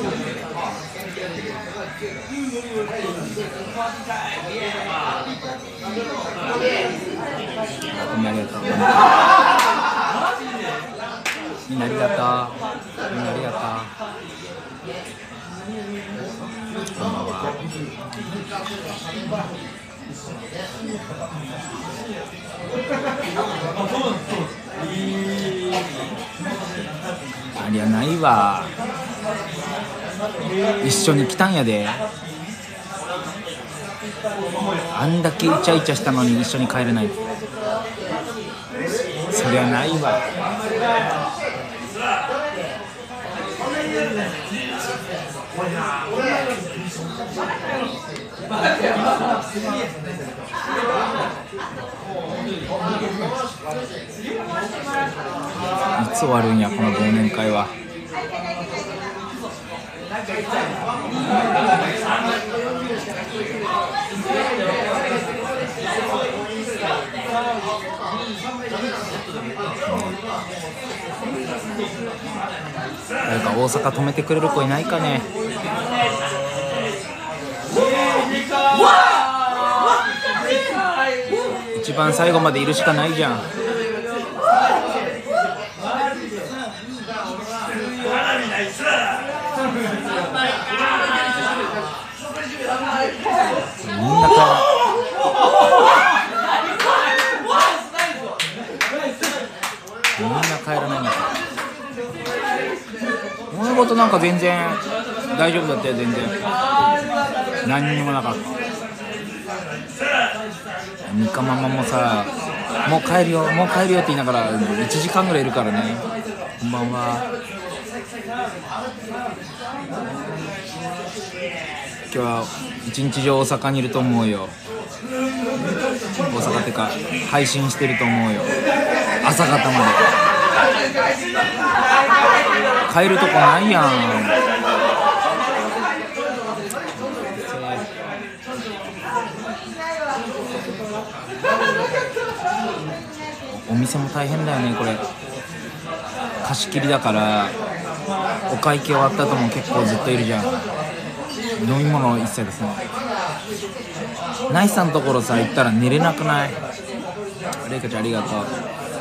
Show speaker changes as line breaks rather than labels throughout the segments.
みんなありがとう。みんなありがとう。みんなありがとう。こんばんは。ありゃないわ。一緒に来たんやで。あんだけイチャイチャしたのに一緒に帰れない。そりゃないわ。いつ終わるんやこの忘年会は。誰か大阪止めてくれる子いないかね。一番最後までいるしかないじゃん。みんな帰らないんだ。物事なんか全然大丈夫だったよ。全然何にもなかった。ミカママもさ、もう帰るよもう帰るよって言いながら1時間ぐらいいるからね。こんばんは。今日は一日中大阪にいると思うよ。大阪ってか配信してると思うよ。朝方まで。帰るとこないやん。お店も大変だよねこれ。貸し切りだからお会計終わった後も結構ずっといるじゃん。飲み物一切ですね。ナイさんのところさ行ったら寝れなくない？レイカちゃんありがとう。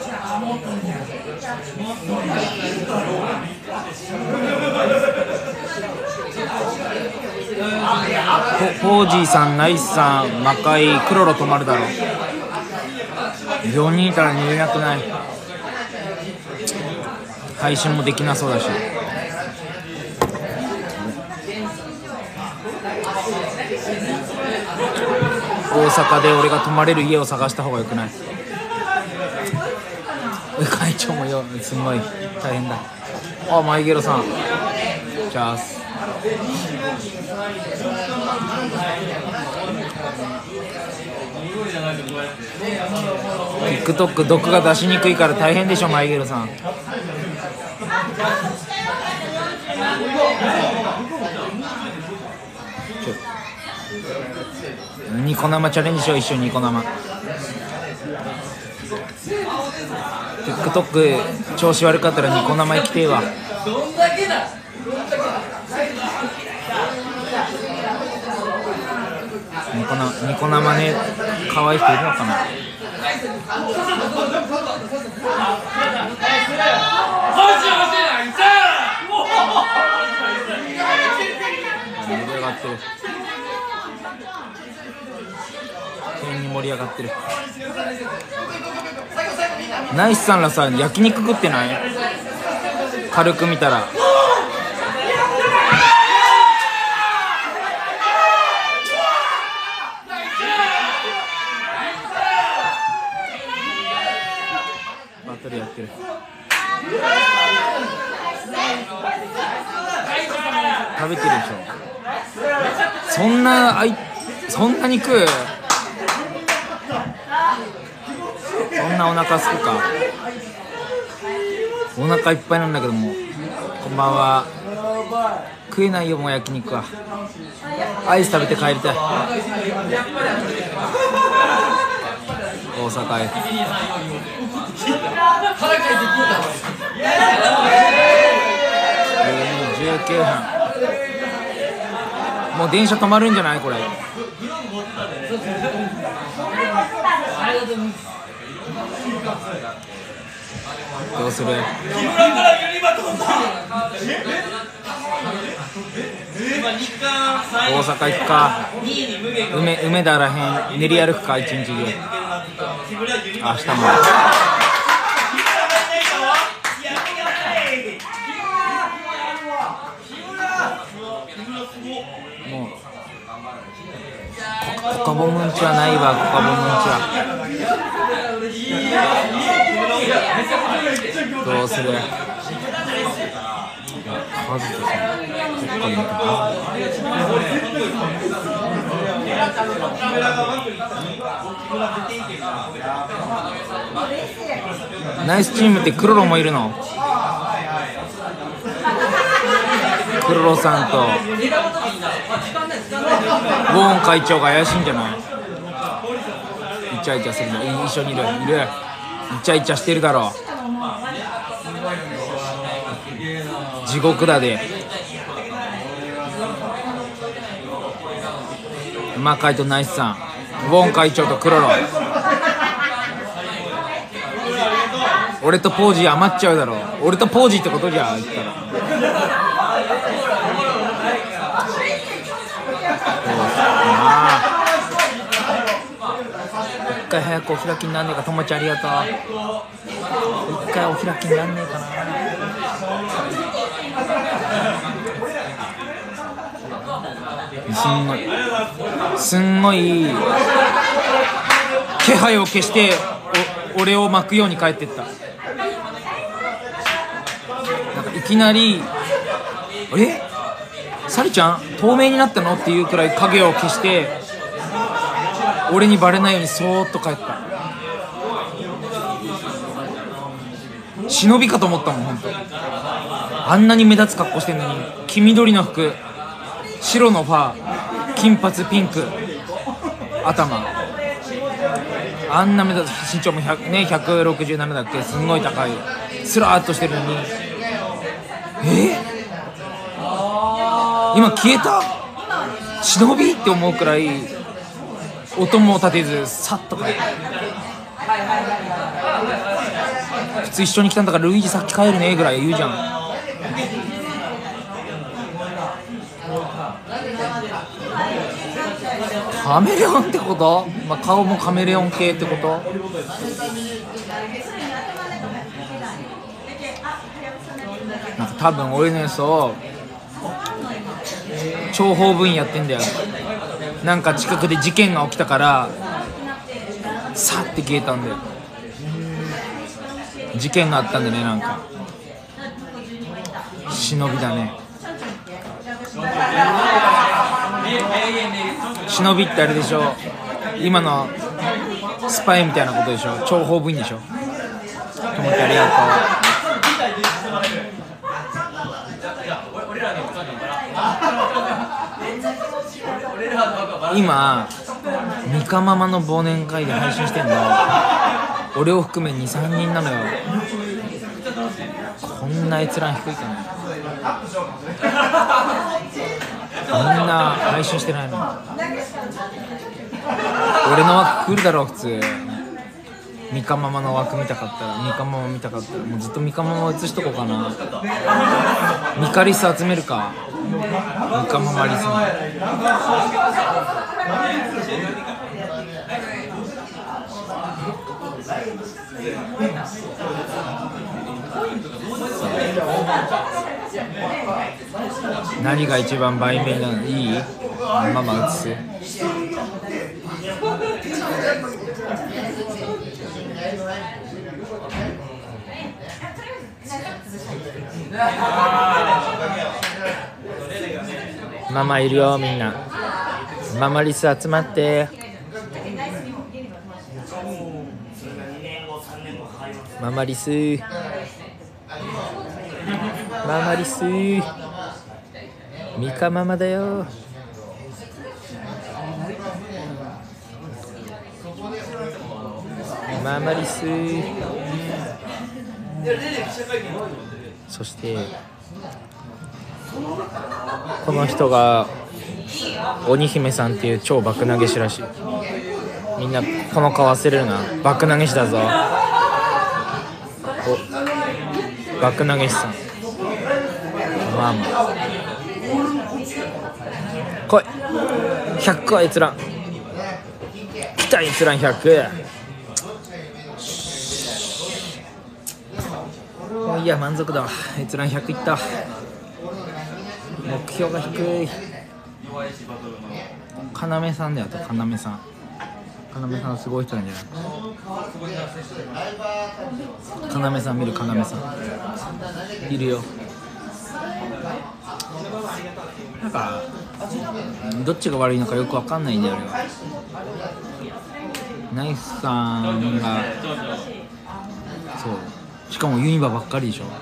ポージーさん、ナイスさん、魔界、クロロ泊まるだろ。4人いたら寝れなくない？配信もできなそうだし。大阪で俺が泊まれる家を探した方がよくない？会長もよ、すごい大変だ。あ、マイゲロさんチャース。TikTok 毒が出しにくいから大変でしょマイゲロさん。ニコ生チャレンジしよう。一緒にニコ生。 TikTok 調子悪かったらニコ生行きてえわ。ニコ生ね、可愛い人いるのかな。盛り上がってる。変に盛り上がってる。ナイスさんらさ、焼肉食ってない？軽く見たら。バトルやってる。食べてるでしょ。そんなに食う？そんなお腹すくか。お腹いっぱいなんだけども。こんばんは。食えないよもう焼肉は。アイス食べて帰りたい。大阪へ。19分。 もう電車止まるんじゃないこれ。どうする？大阪行くか、梅田らへん練り歩くか、一日で。明日ももうコカボムンチはないわ。コカボムンチはどうする？カズトさんこっから見たナイスチームってクロロもいるの？クロロさんとウォーン会長が怪しいんじゃない？イチャイチャするの一緒にいるイチャイチャしてるだろう。地獄だで。魔界とナイスさん、ウォーン会長とクロロ。俺とポージー余っちゃうだろう。俺とポージーってことじゃん言ったら。一回早くお開きになんねえか。ともちゃんありがとう。一回お開きになんねえかな。すんごい気配を消して俺を巻くように帰ってった。なんかいきなりサリちゃん透明になったのっていうくらい影を消して俺にバレないようにそーっと帰った。忍びかと思ったもん。ほんとあんなに目立つ格好してんのに、黄緑の服、白のファー、金髪ピンク頭、あんな目立つ。身長も167だっけ。すんごい高い、スラーっとしてるのに今消えた忍びって思うくらい音も立てずさっと帰る。普通一緒に来たんだからルイージさっき帰るねぐらい言うじゃん。カメレオンってこと？まあ、顔もカメレオン系ってこと？なんか多分俺のやつを諜報部員やってんだよ。なんか近くで事件が起きたからさって消えたんだよ。事件があったんだね。なんか忍びだね。忍びってあれでしょ、今のスパイみたいなことでしょ。諜報部員でしょ。と思ってありがとう。今ミカママの忘年会で配信してんの俺を含め 2,3 人なのよ。こんな閲覧低いかな。みんな配信してないの。俺の枠来るだろ普通。ミカママの枠見たかったら、ミカママ見たかったらもうずっとミカママ映しとこうかな。ミカリス集めるか。ミカママリスに何が一番売名なの？いい？ママ映す。ママいるよみんな。ママリス集まって。ママリス。ママリス。ミカママだよ。ママリス。そしてこの人が鬼姫さんっていう超爆投げ師らしい。みんなこの顔忘れるな。爆投げ師だぞ。お、爆投げ師さん。まあまあ来い。100個は閲覧来た。閲覧100。もういいや、満足だわ。閲覧100いった。目標が低い。要さんだよ。あと要さん。要さんすごい人なんじゃない？要さん見る。要さんいるよ。なんかどっちが悪いのかよくわかんないんだよ、俺は。ナイスさんがそうしかもユニバばっかりでしょ。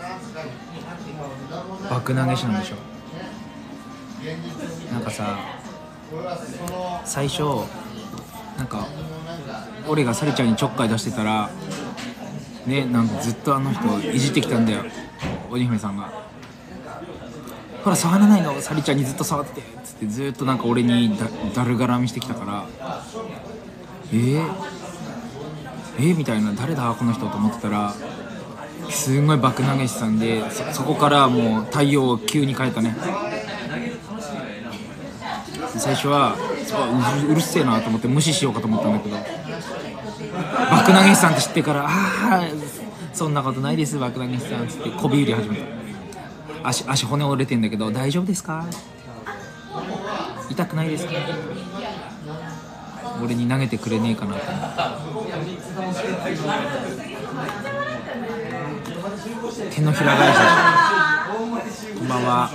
爆投げ師なんでしょ。なんかさ、最初なんか俺がサリちゃんにちょっかい出してたらね、なんかずっとあの人いじってきたんだよ、鬼姫さんが。ほら触らないの、サリちゃんにずっと触っててつってずっとなんか俺にだるがらみしてきたから、みたいな、誰だこの人と思ってたらすんごい爆投げ師さんで、そこからもう対応を急に変えたね。最初はうるせえなと思って無視しようかと思ったんだけど、爆投げ師さんって知ってから「ああそんなことないです爆投げ師さん」っつってこび売り始めた。足骨折れてんだけど大丈夫ですか、痛くないですか、俺に投げてくれねえかなと思って。手のひら返しだし。こんばんは。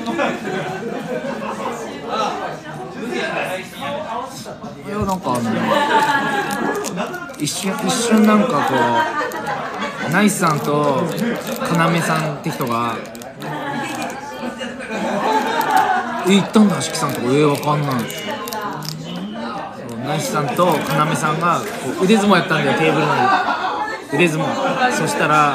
いや、なんか一瞬なんかこうナイスさんと要さんって人が行ったんだ、しきさんとかわかんない。ナイスさんと要さんがこう腕相撲やったんだよ、テーブルの腕相撲。そしたら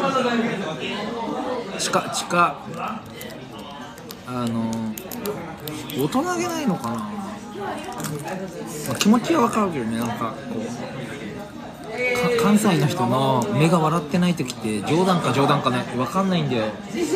大人げないのかな、気持ちはわかるけどね。なんかこう関西の人の目が笑ってない時って冗談かねわかんないんだよ。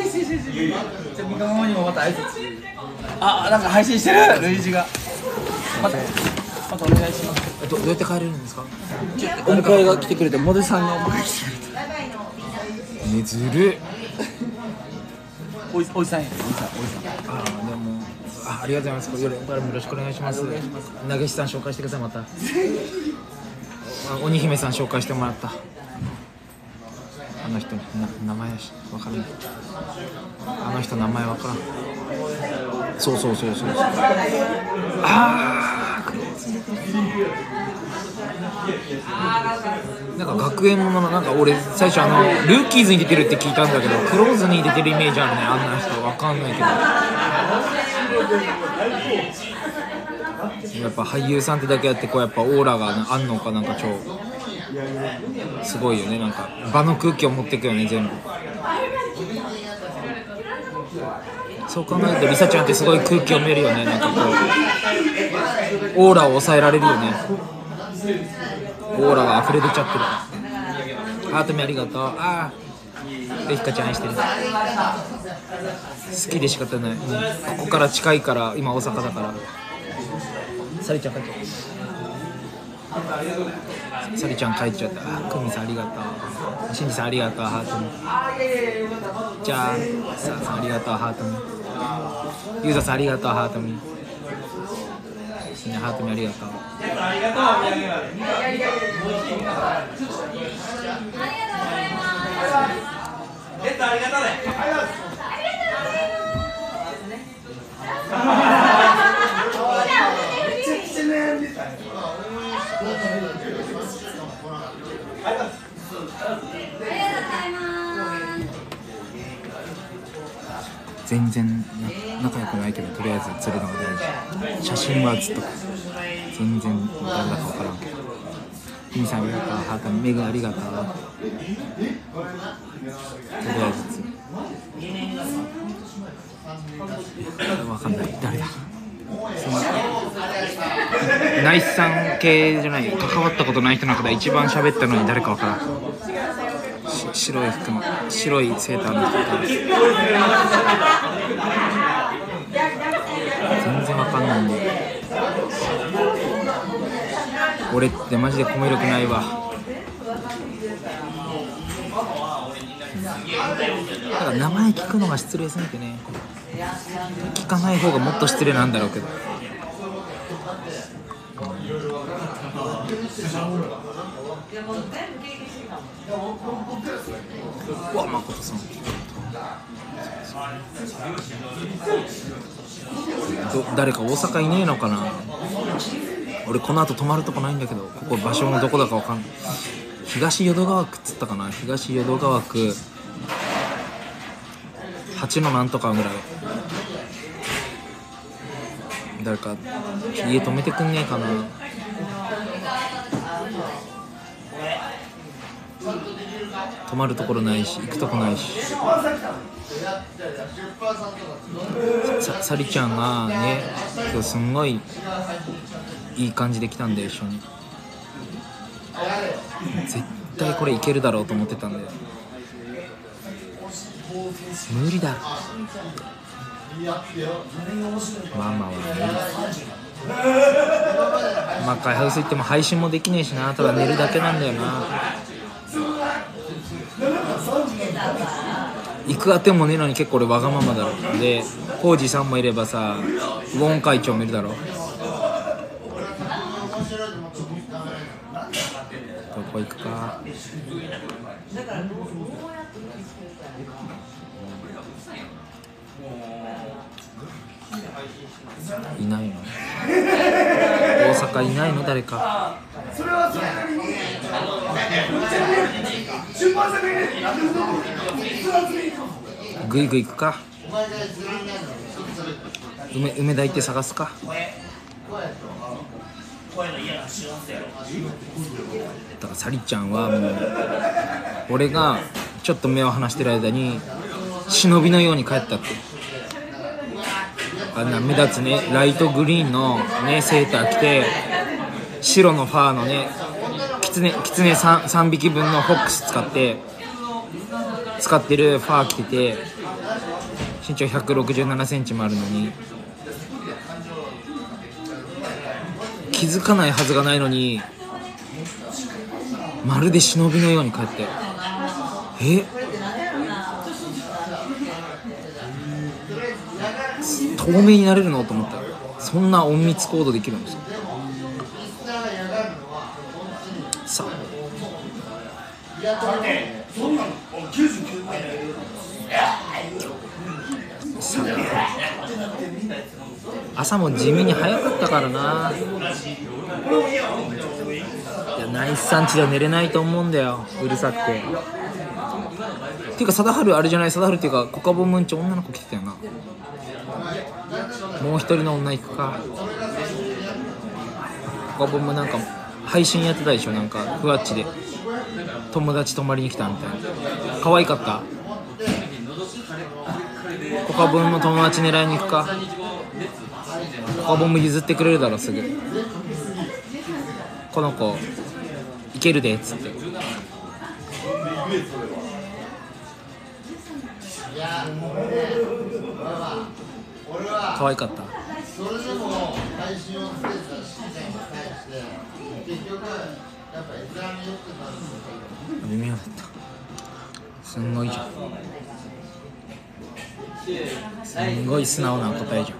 あ、なんか配信してる類似が。またお願いします。
どうやって帰れるんですか？
お迎えが来てくれて、モデルさんがお迎えしてくれて。
ずるい。
おじさんや。
でもありがとうございます。よろしくお願いします。投げ師さん紹介してください。また鬼姫さん紹介してもらった。あの人名前わからない。あの人名前わからん。そう。なんか学園ものの、なんか俺最初ルーキーズに出てるって聞いたんだけど、クローズに出てるイメージあるね、あんな人。わかんないけど、やっぱ俳優さんってだけやってこうやっぱオーラがあんのか、なんか超すごいよね。なんか場の空気を持ってくよね、全部。そう考えるとリサちゃんってすごい空気読めるよね。なんかこうオーラを抑えられるよね。オーラが溢れ出ちゃってる。ハートミありがとう。レヒカちゃん愛してる。好きで仕方ない。ここから近いから。今大阪だから。サリちゃん帰っちゃった。サリちゃん帰っちゃった。クミさんありがとう。シンジさんありがとう。ハートミ。じゃあさあさんありがとう。ハートミ。ユーザさんありがとう。ハートミ。みんなハートミありがとう。全然仲良くないけど、とりあえず釣るのが大事。写真はずっと全然誰だか分からんけど。ひみさんありがとう。ハートメグありがとう。とりあえず釣る。分かんない、誰だ。 そのナイスさん系じゃない、関わったことない人の中で一番喋ったのに誰かわからん。白い服の白いセーターの人全然わかんないんで、俺ってマジでコミュ力ないわ。だから名前聞くのが失礼すぎてね、聞かない方がもっと失礼なんだろうけど。うわ、誠さん誰か大阪いねえのかな。俺この後泊まるとこないんだけど、ここ場所のどこだかわかんない。東淀川区っつったかな。東淀川区8のなんとかぐらい。誰か家泊めてくんねえかな。泊まるところないし行くとこないし。さりちゃんがね今日すんごいいい感じで来たんで、一緒に絶対これいけるだろうと思ってたんで、無理だろ。まあまあまあ開ハウス行っても配信もできねえしな、ただ寝るだけなんだよな。行くあてもねえのに結構俺わがままだろ。でコージさんもいればさ、ウォン会長もいるだろ。どこ行くか。いないの？大阪いないの誰か。ぐいぐい行くか。梅田行って探すか。だからサリちゃんはもう俺がちょっと目を離してる間に忍びのように帰ったって。あんな目立つねライトグリーンのねセーター着て、白のファーのねキツネ 3匹分のフォックス使ってるファー着てて、身長167センチもあるのに気づかないはずがないのに、まるで忍びのように帰って、透明になれるのと思った。そんな隠密行動できるんですよ。さあ朝も地味に早かったからな。いやナイスさんちでは寝れないと思うんだよ、うるさくて。っていうか貞治あれじゃない、貞治っていうかコカボムンチ女の子来てたよな。もう一人の女行くか。コカボムなんか配信やってたでしょ、なんかふわっちで友達泊まりに来たみたいな。可愛かった。コカボムの友達狙いに行くか。コカボム譲ってくれるだろすぐ。この子いけるでっつって。可愛かった。微妙だった。すんごいじゃん。すんごい素直な答えじゃん。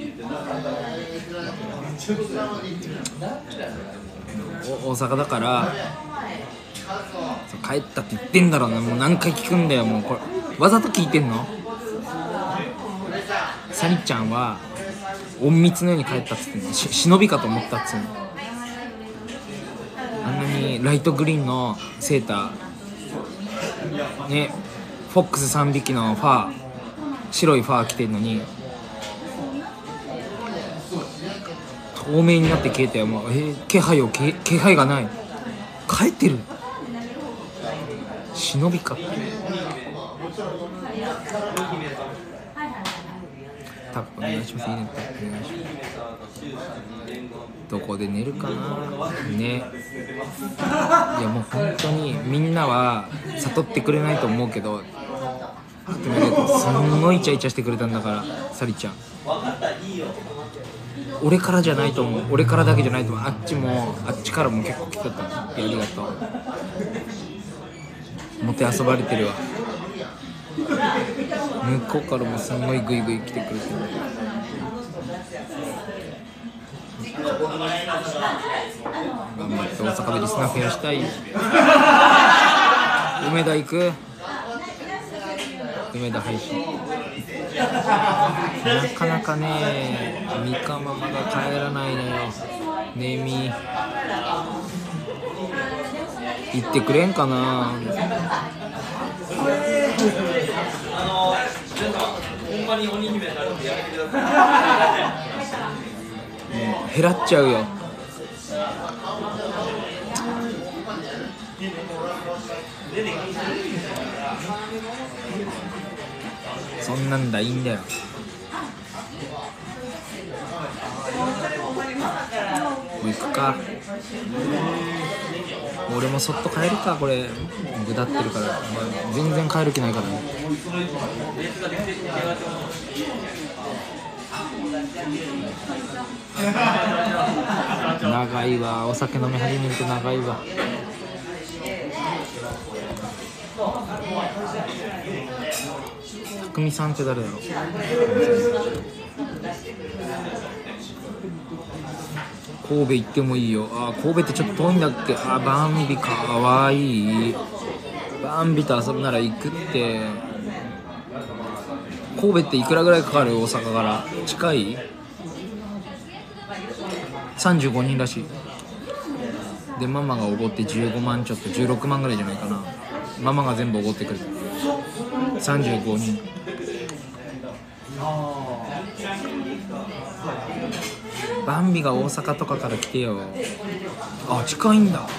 大阪だから帰ったって言ってんだろうな。もう何回聞くんだよ。もうこれわざと聞いてんの？サリちゃんは隠密のように帰ったっつってんの。忍びかと思ったっつうの。あんなにライトグリーンのセーターね、フォックス3匹のファー、白いファー着てんのに透明になって消えて、もう気配がない。帰ってる。忍びか。 タップお願いします。いいねタップお願いします。どこで寝るかなね。いやもう本当にみんなは悟ってくれないと思うけど、すんごいイチャイチャしてくれたんだから、サリちゃん。俺からじゃないと思う。俺からだけじゃないと思う。あっちからも結構来てた。ありがとう。もてあそばれてるわ。向こうからもすんごいグイグイ来てくれてる。頑張って大阪でリスナー増やしたい。梅田行く。梅田配信なかなかね、みかママが帰らないのよ。ねみ行ってくれんかな。減らっちゃうよ。そんなんだいいんだよ。もう行くか。俺もそっと帰るか。これぐだってるから、全然帰る気ないからね。長いわ。お酒飲み始めると長いわ。たくみさんって誰だろう。神戸行ってもいいよ。神戸ってちょっと遠いんだっけ。バンビかわいい。バンビと遊ぶなら行くって。神戸っていくらぐらいかかる？大阪から近い？35人らしい。でママがおごって15万ちょっと、16万ぐらいじゃないかな。ママが全部おごってくれた。35人。バンビが大阪とかから来てよ。近いんだ。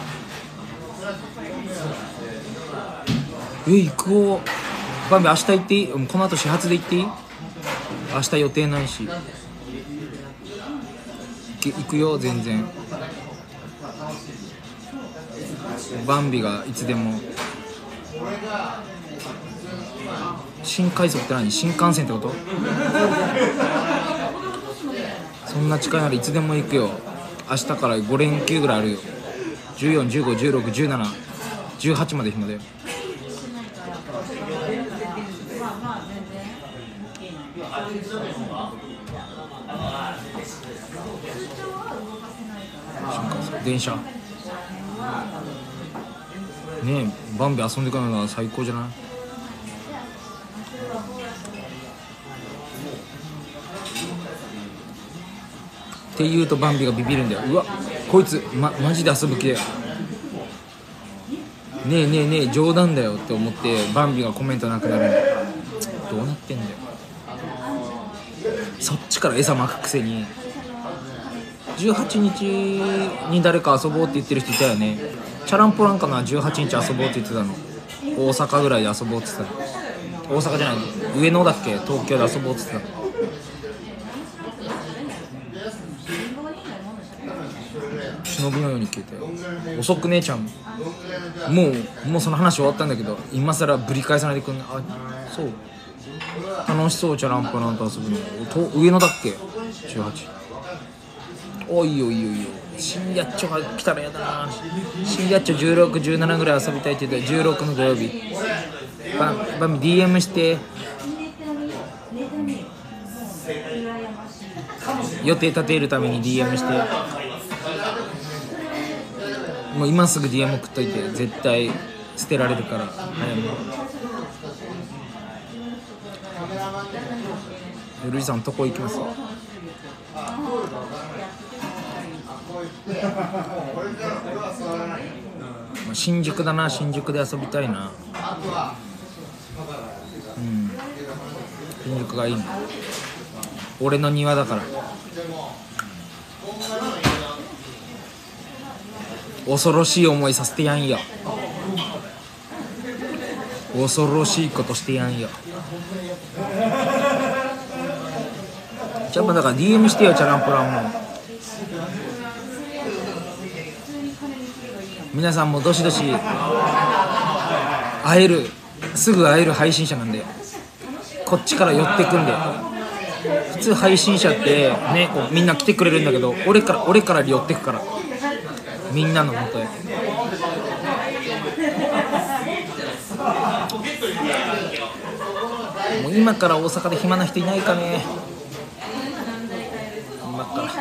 行こう。バンビ明日行っていい？この後始発で行っていい？明日予定ないし。行くよ全然。バンビがいつでも。新快速って何？新幹線ってこと？そんな近いならいつでも行くよ。明日から5連休ぐらいあるよ。14、15、16、17、18まで暇だよ。電車ねえ、バンビ遊んでくるのは最高じゃない？って言うとバンビがビビるんだよ。うわ、こいつ、マジで遊ぶ気だよ。ねえねえねえ、冗談だよって思ってバンビがコメントなくなるんだよ。どうなってんだよ。そっちから餌巻くくせに。18日に誰か遊ぼうって言ってる人いたよね。チャランポランかな。18日遊ぼうって言ってたの。大阪ぐらいで遊ぼうって言ってたの。大阪じゃない、上野だっけ、東京で遊ぼうって言ってたの。忍びのように消えたよ。遅くねちゃん。もうその話終わったんだけど、今更ぶり返さないでくんね。そう、楽しそう。チャランポランと遊ぶの。上野だっけ、18。いいよいいよいいよ。新やっちょが来たらやだな。新やっちょ16、17ぐらい遊びたいって言ったら16の土曜日。バミ DM して。予定立てるために DM して。もう今すぐ DM 送っといて。絶対捨てられるから。ルイさんとこ行きます。新宿だな。新宿で遊びたいな。新宿がいいな。俺の庭だから。恐ろしい思いさせてやんよ。恐ろしいことしてやんよ。 じゃあだから DM してよチャランポランも。皆さんもどしどし会える、すぐ会える配信者なんで、こっちから寄ってくんで。普通配信者ってね、こうみんな来てくれるんだけど、俺から寄ってくから、みんなの元へ。もう今から大阪で暇な人いないかね。今から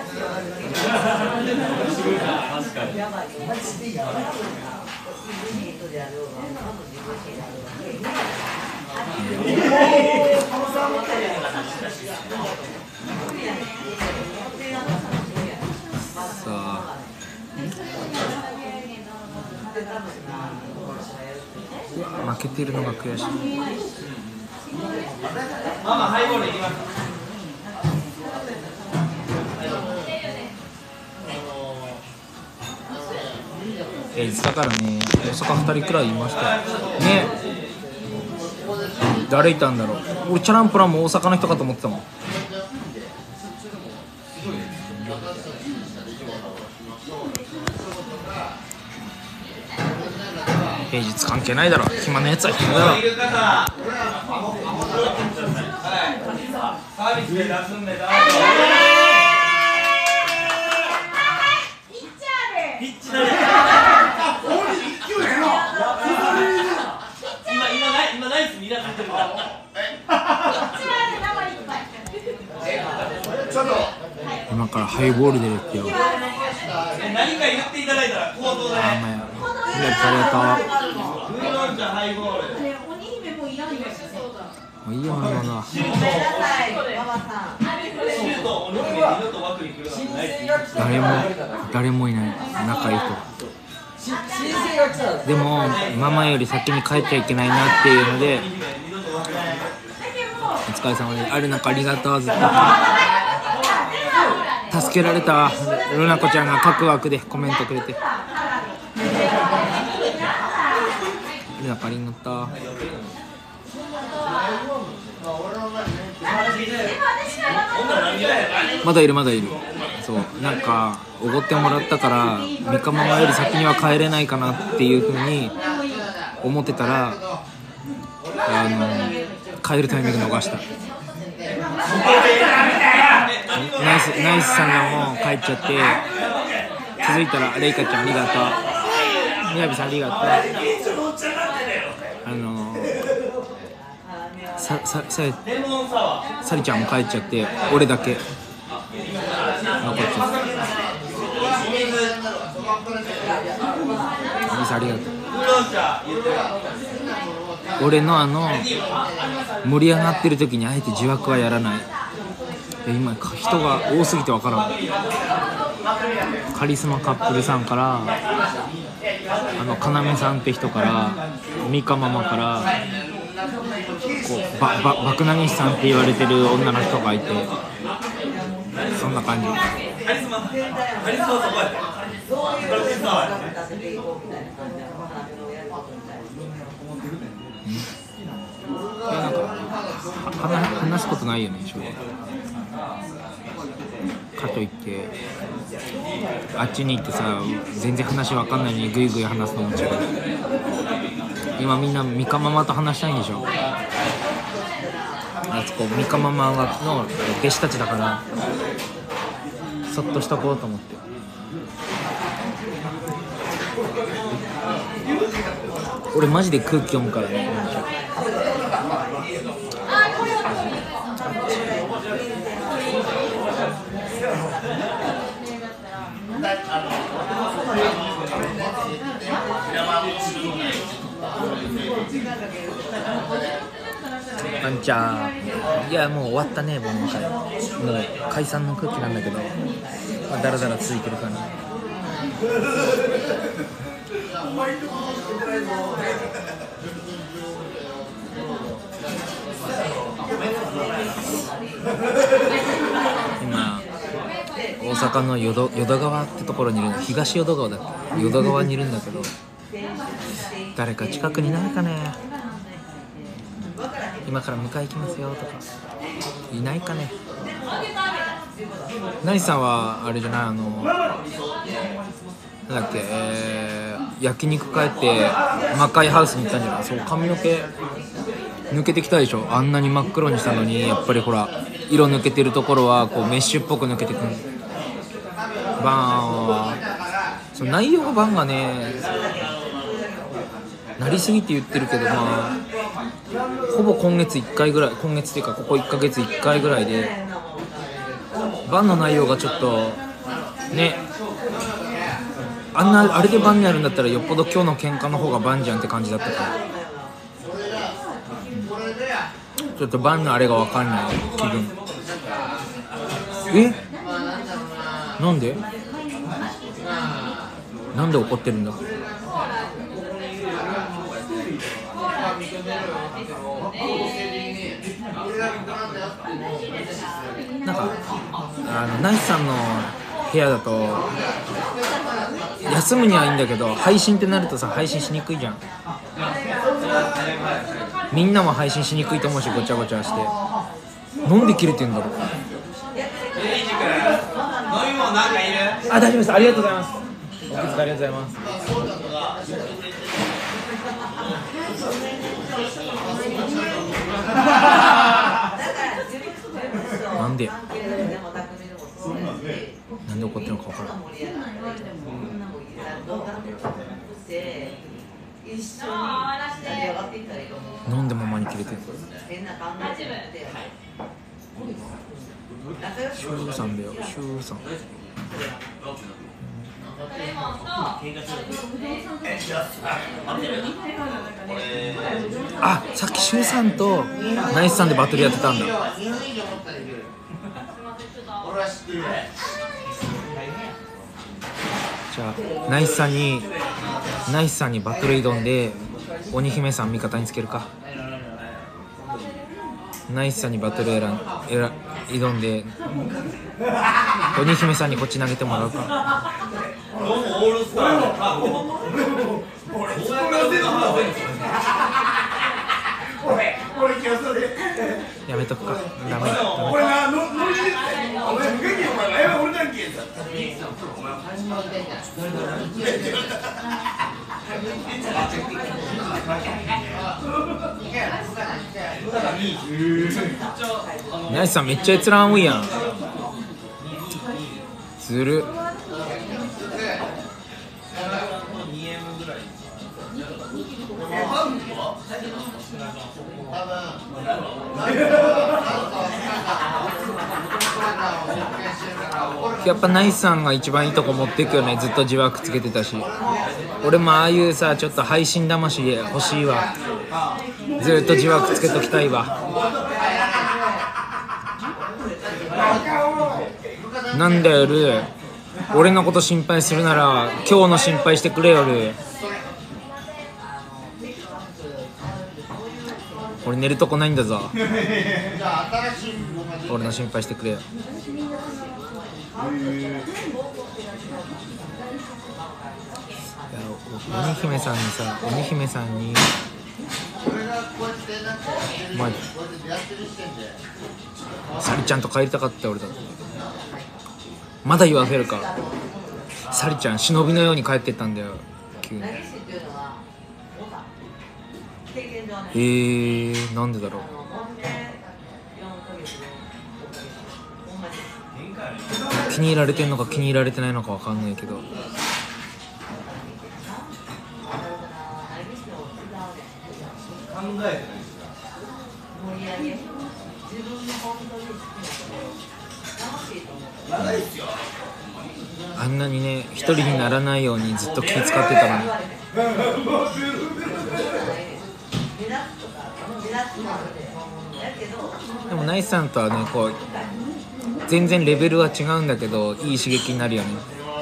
さあ、負けてるのが悔しい。ママハイボールいきます。平日だからね、大阪2人くらいいましたね。誰いたんだろう。俺チャランプランも大阪の人かと思ってたもん。平日関係ないだろ、暇なやつは暇だろ。サービスで出すんでだ。ピッチだね。今ナイスミラついてるから。今からハイボール出るってよ。何か言っていただいたら行動で。あ、まや。ハイボール。もういいよママが。誰もいない。仲いい人。でもママより先に帰っちゃいけないなっていうので、お疲れ様で、あれなんかありがとう、ずっと助けられた。ルナコちゃんが各枠でコメントくれて、ルナカリに乗った。まだいる。そう、なんかおごってもらったからミカママより先には帰れないかなっていう風に思ってたら、帰るタイミング逃した。ナイスさんがもう帰っちゃって、気づいたらレイカちゃんありがとう、みやびさんありがとう、サリちゃんも帰っちゃって、俺だけ残っちゃった。みさんありがとう。俺の盛り上がってる時にあえて自爆はやらない。今人が多すぎて分からん。カリスマカップルさんから、かなめさんって人から、ミカママから、こうバクナニシさんって言われてる女の人がいて、そんな感じ。なんか話すことないよね、正直。かといってあっちに行ってさ、全然話分かんないのにグイグイ話すのも違う。今みんなミカママと話したいんでしょ。あそこミカママの弟子たちだから、そっとしとこうと思って。俺マジで空気読むからね。あんちゃん、いやもう終わったね、忘年会。もう解散の空気なんだけど、だらだら続いてるかな。今大阪の淀川ってところにいるの。東淀川だっけ、淀川にいるんだけど、誰か近くにいないかね。今から迎え行きますよとかいないかね。 ナイさんはあれじゃない、なんだっけ、焼肉帰って魔界ハウスに行ったんじゃない。そう髪の毛抜けてきたでしょ。あんなに真っ黒にしたのにやっぱりほら色抜けてるところはこうメッシュっぽく抜けてくる。バーンはその内容がバンがねなりすぎって言ってるけど、まあほぼ今月1回ぐらい、今月っていうかここ1ヶ月1回ぐらいでバンの内容がちょっとね、あれでバンになるんだったらよっぽど今日の喧嘩の方がバンじゃんって感じだったから、ちょっとバンのあれが分かんない気分。なんで怒ってるんだ。なんかナイスさんの部屋だと休むにはいいんだけど、配信ってなるとさ配信しにくいじゃん。みんなも配信しにくいと思うし、ごちゃごちゃして。なんで切れてんだろう。あ、大丈夫です。ありがとうございます。お気遣いありがとうございます。なんで怒ってるのか分からん。なんでママに切れてるの。シューさんだよ、シューさん。あ、さっきシュウさんとナイスさんでバトルやってたんだ。じゃあナイスさんにバトル挑んで鬼姫さん味方につけるか。ナイスさんにバトル挑んで鬼姫さんにこっち投げてもらうか。やめとくか。ダメだ。ナイスさんめっちゃ閲覧多いやん。ずる。やっぱナイスさんが一番いいとこ持っていくよね。ずっと自枠つけてたし、俺もああいうさちょっと配信魂欲しいわ。ずっと自枠つけときたいわ。なんだよルー、俺のこと心配するなら今日の心配してくれよルー。俺寝るとこないんだぞ。俺の心配してくれよ。鬼姫さんにマジサリちゃんと帰りたかったよ俺だって。まだ言わせるか。サリちゃん忍びのように帰ってったんだよ急に。なんでだろう。気に入られてんのか気に入られてないのか分かんないけど、あんなにね一人にならないようにずっと気使ってたのに。でもナイスさんとはねこう全然レベルは違うんだけどいい刺激になるよね。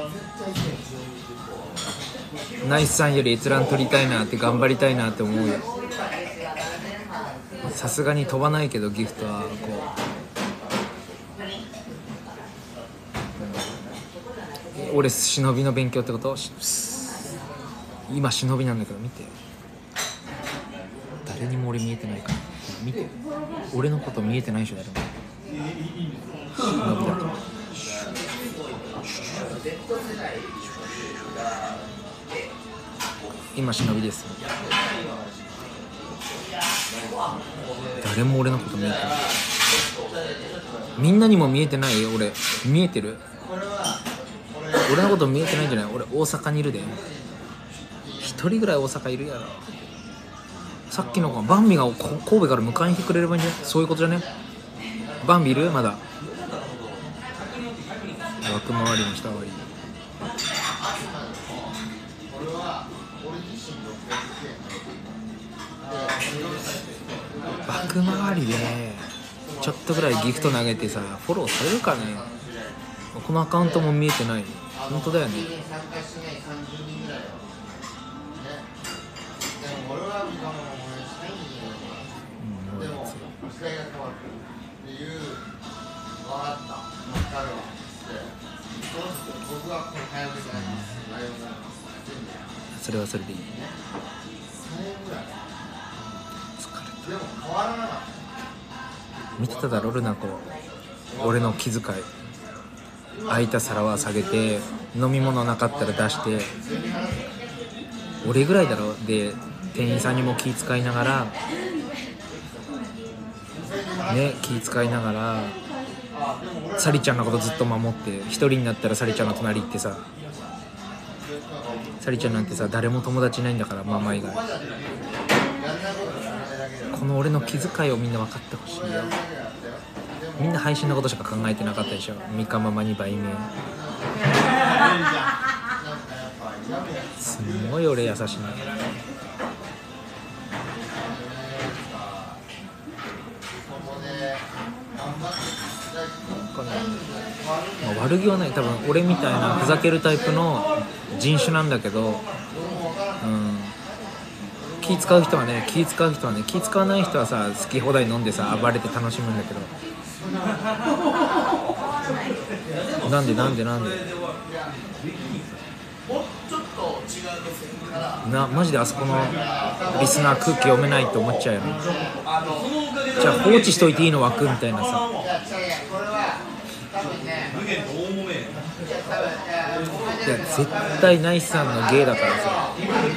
ナイスさんより閲覧取りたいなって頑張りたいなって思うよ。さすがに飛ばないけどギフトはこう。俺忍びの勉強ってこと？今忍びなんだけど見て。誰にも俺見えてないから見て。俺のこと見えてないでしょ誰も。忍びだと。 今忍びです。誰も俺のこと見えてない。みんなにも見えてない？俺見えてる？俺のこと見えてないんじゃない？俺大阪にいるで。一人ぐらい大阪いるやろ。さっきの子バンビが神戸から迎えに来てくれればいいんじゃない？そういうことじゃね？バンビいる？まだ枠回りもした方がいい。枠回りでちょっとぐらいギフト投げてさ、フォローされるかね。このアカウントも見えてない。本当だよね。それはそれでいい。疲れた。見てただろルナ子。俺の気遣い。空いた皿は下げて、飲み物なかったら出して、俺ぐらいだろ。で店員さんにも気遣いながらね、気遣いながらサリちゃんのことずっと守って、一人になったらサリちゃんの隣行ってさ、サリちゃんなんてさ誰も友達いないんだから、ママ以外。この俺の気遣いをみんな分かってほしいよ。みんな配信のことしか考えてなかったでしょ。ミカママに売名。すごい俺優しいな。悪気はない。多分俺みたいなふざけるタイプの人種なんだけど、気使う人はね、気使わない人はさ、好き放題飲んでさ暴れて楽しむんだけど、なんでマジであそこのリスナー空気読めないって思っちゃうよね。じゃあ放置しといていいの枠みたいなさ。いや絶対ナイスさんの芸だからさ。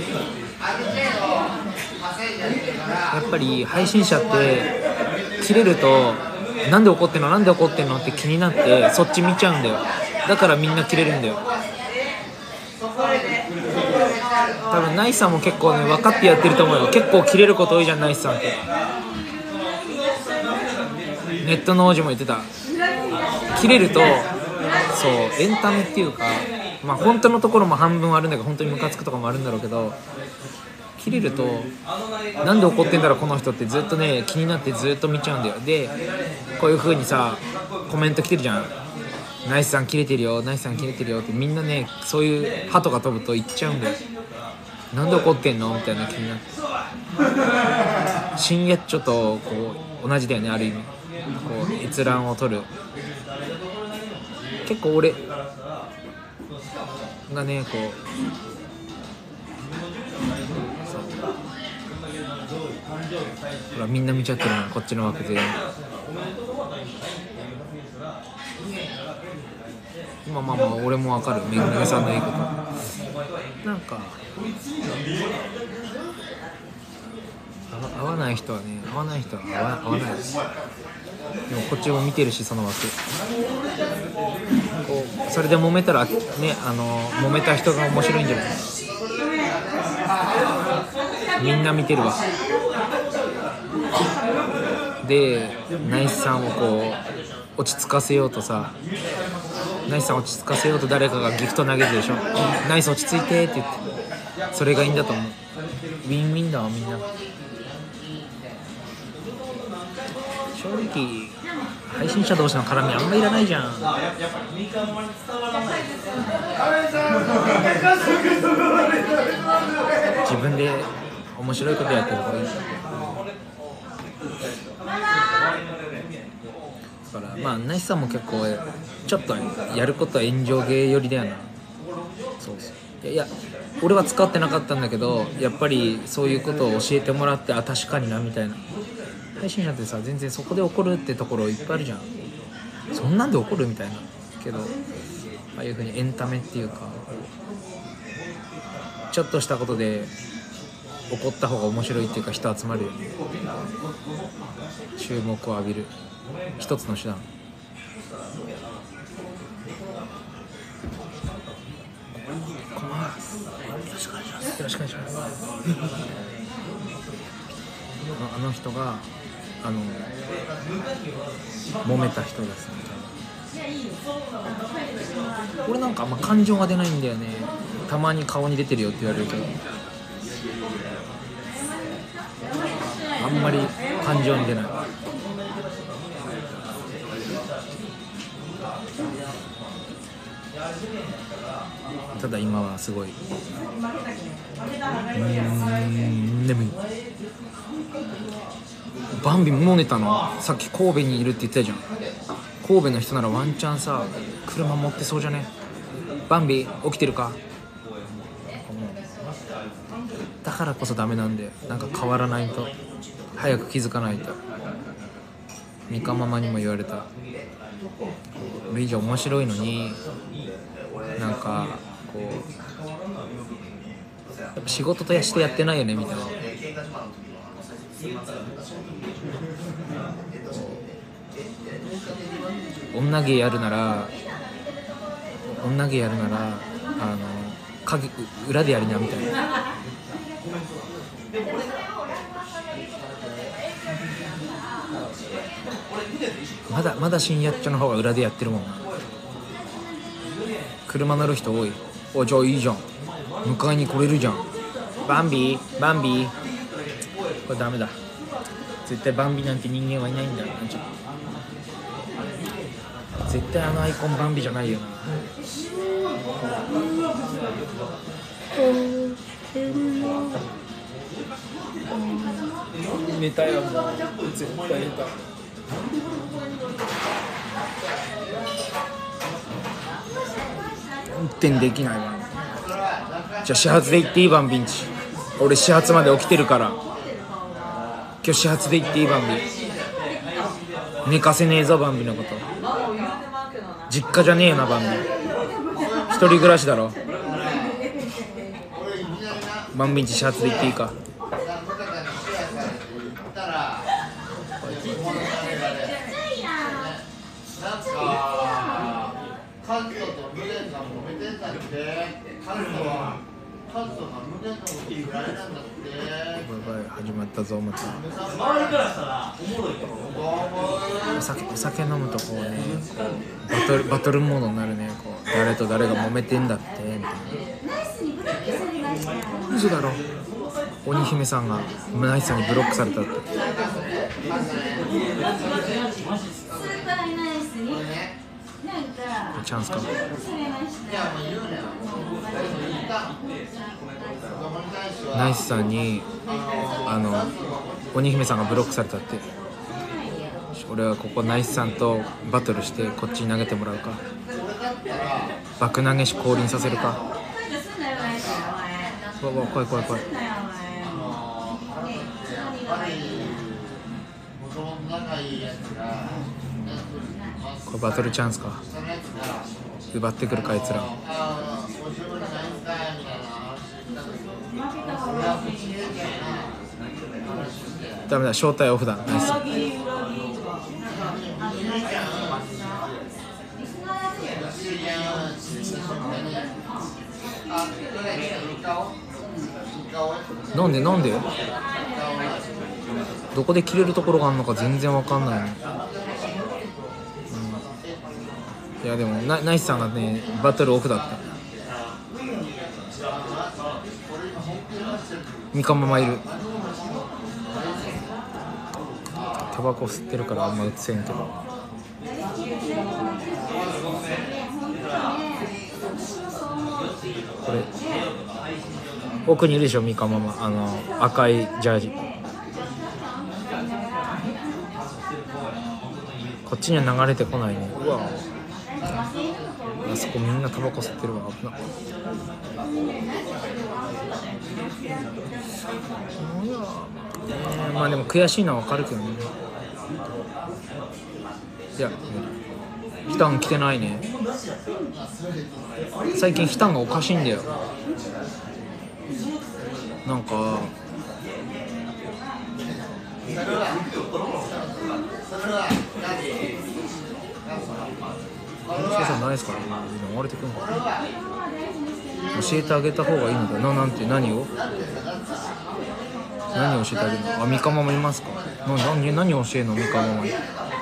やっぱり配信者って切れるとなんで怒ってんのって気になってそっち見ちゃうんだよ。だからみんな切れるんだよ。多分ナイスさんも結構ね分かってやってると思うよ。結構切れること多いじゃんナイスさんって。ネットの王子も言ってた。切れるとそうエンタメっていうか、まあ本当のところも半分あるんだけど、本当にムカつくとかもあるんだろうけど、切れるとなんで怒ってんだろうこの人ってずっとね気になってずっと見ちゃうんだよ。でこういう風にさコメント来てるじゃん。ナイスさん切れてるよってみんなね、そういう鳩が飛ぶと言っちゃうんだよ。なんで怒ってんのみたいな気になって。深夜ちょっとこう同じだよね、ある意味。こう閲覧を取る。結構俺がねこうほらみんな見ちゃってるな、こっちの枠全員。まあ俺もわかる、めぐみさんのいいこと。なんか合わない人は合わないです。でもこっちも見てるし、その枠こうそれで揉めたらね、揉めた人が面白いんじゃない。みんな見てるわ。でナイスさんをこう落ち着かせようとさ、誰かがギフト投げるでしょ。ナイス落ち着いてって言って、それがいいんだと思う。ウィンウィンだわみんな。正直配信者同士の絡みあんまいらないじゃん。自分で面白いことやってる方がいい。だからまあナイスさんも結構ちょっとやることは炎上芸寄りだよな。そういや俺は使ってなかったんだけど、やっぱりそういうことを教えてもらって、あ確かになみたいな。配信者ってさ全然そこで怒るってところいっぱいあるじゃん。そんなんで怒るみたいなけど、 ああいう風にエンタメっていうか、ちょっとしたことで怒った方が面白いっていうか、人集まるよね。注目を浴びる一つの手段。よろしくお願いします。よろしくお願いします。あの人が揉めた人ですみたいな。俺なんかあんま感情が出ないんだよね。たまに顔に出てるよって言われるけど、あんまり感情に出ない。ただ今はすごい眠い。バンビもう寝たの？さっき神戸にいるって言ってたじゃん。神戸の人ならワンチャンさ、車持ってそうじゃね？バンビ起きてるか？だからこそダメなんで、なんか変わらないと、早く気づかないと。ミカママにも言われた。ルイージ面白いのに、なんかこうやっぱ仕事としてやってないよねみたいな。女芸やるなら裏でやりなみたいな。まだ深夜っちょの方が裏でやってるもんな。車乗る人多い。お、じゃあいいじゃん、迎えに来れるじゃん。バンビこれダメだ。絶対バンビなんて人間はいないんだ。絶対あのアイコンバンビじゃないよな。寝たよ、もう絶対寝た。運転できないわ。じゃあ始発で行っていい？バンビんち。俺始発まで起きてるから、今日始発で行っていい？バンビ寝かせねえぞ、バンビのこと。実家じゃねえよな、バンビ。一人暮らしだろ。バンビんち始発で行っていいか？始まったぞ、また。お酒飲むとこうね、バトルモードになるね。こう誰と誰が揉めてんだってみたいな。嘘だろ、鬼姫さんがナイスさんにブロックされたって。チャンスか。ナイスさんに鬼姫さんがブロックされたって。俺はここナイスさんとバトルしてこっちに投げてもらうか、爆投げし降臨させるか。怖い。これバトルチャンスか。奪ってくるか、あいつら。ダメだ、正体オフだ。ナイス。なんでどこで切れるところがあるのか全然わかんないね。いやでもナイスさんがね、バトルオフだった。ミカママいる。タバコ吸ってるからあんま映せんけど。これ奥にいるでしょ、ミカママ。赤いジャージ。こっちには流れてこないね。うわ、あそこみんなタバコ吸ってるわ。危な。まあでも悔しいのは分かるけどね。いやヒタン来てないね。最近ヒタンがおかしいんだよ。なんか先生ないですからね。流れてくんの教えてあげた方がいいのだなんて。何を教えてあげるの。あ、ミカママいますか。何を教えるのミカママに。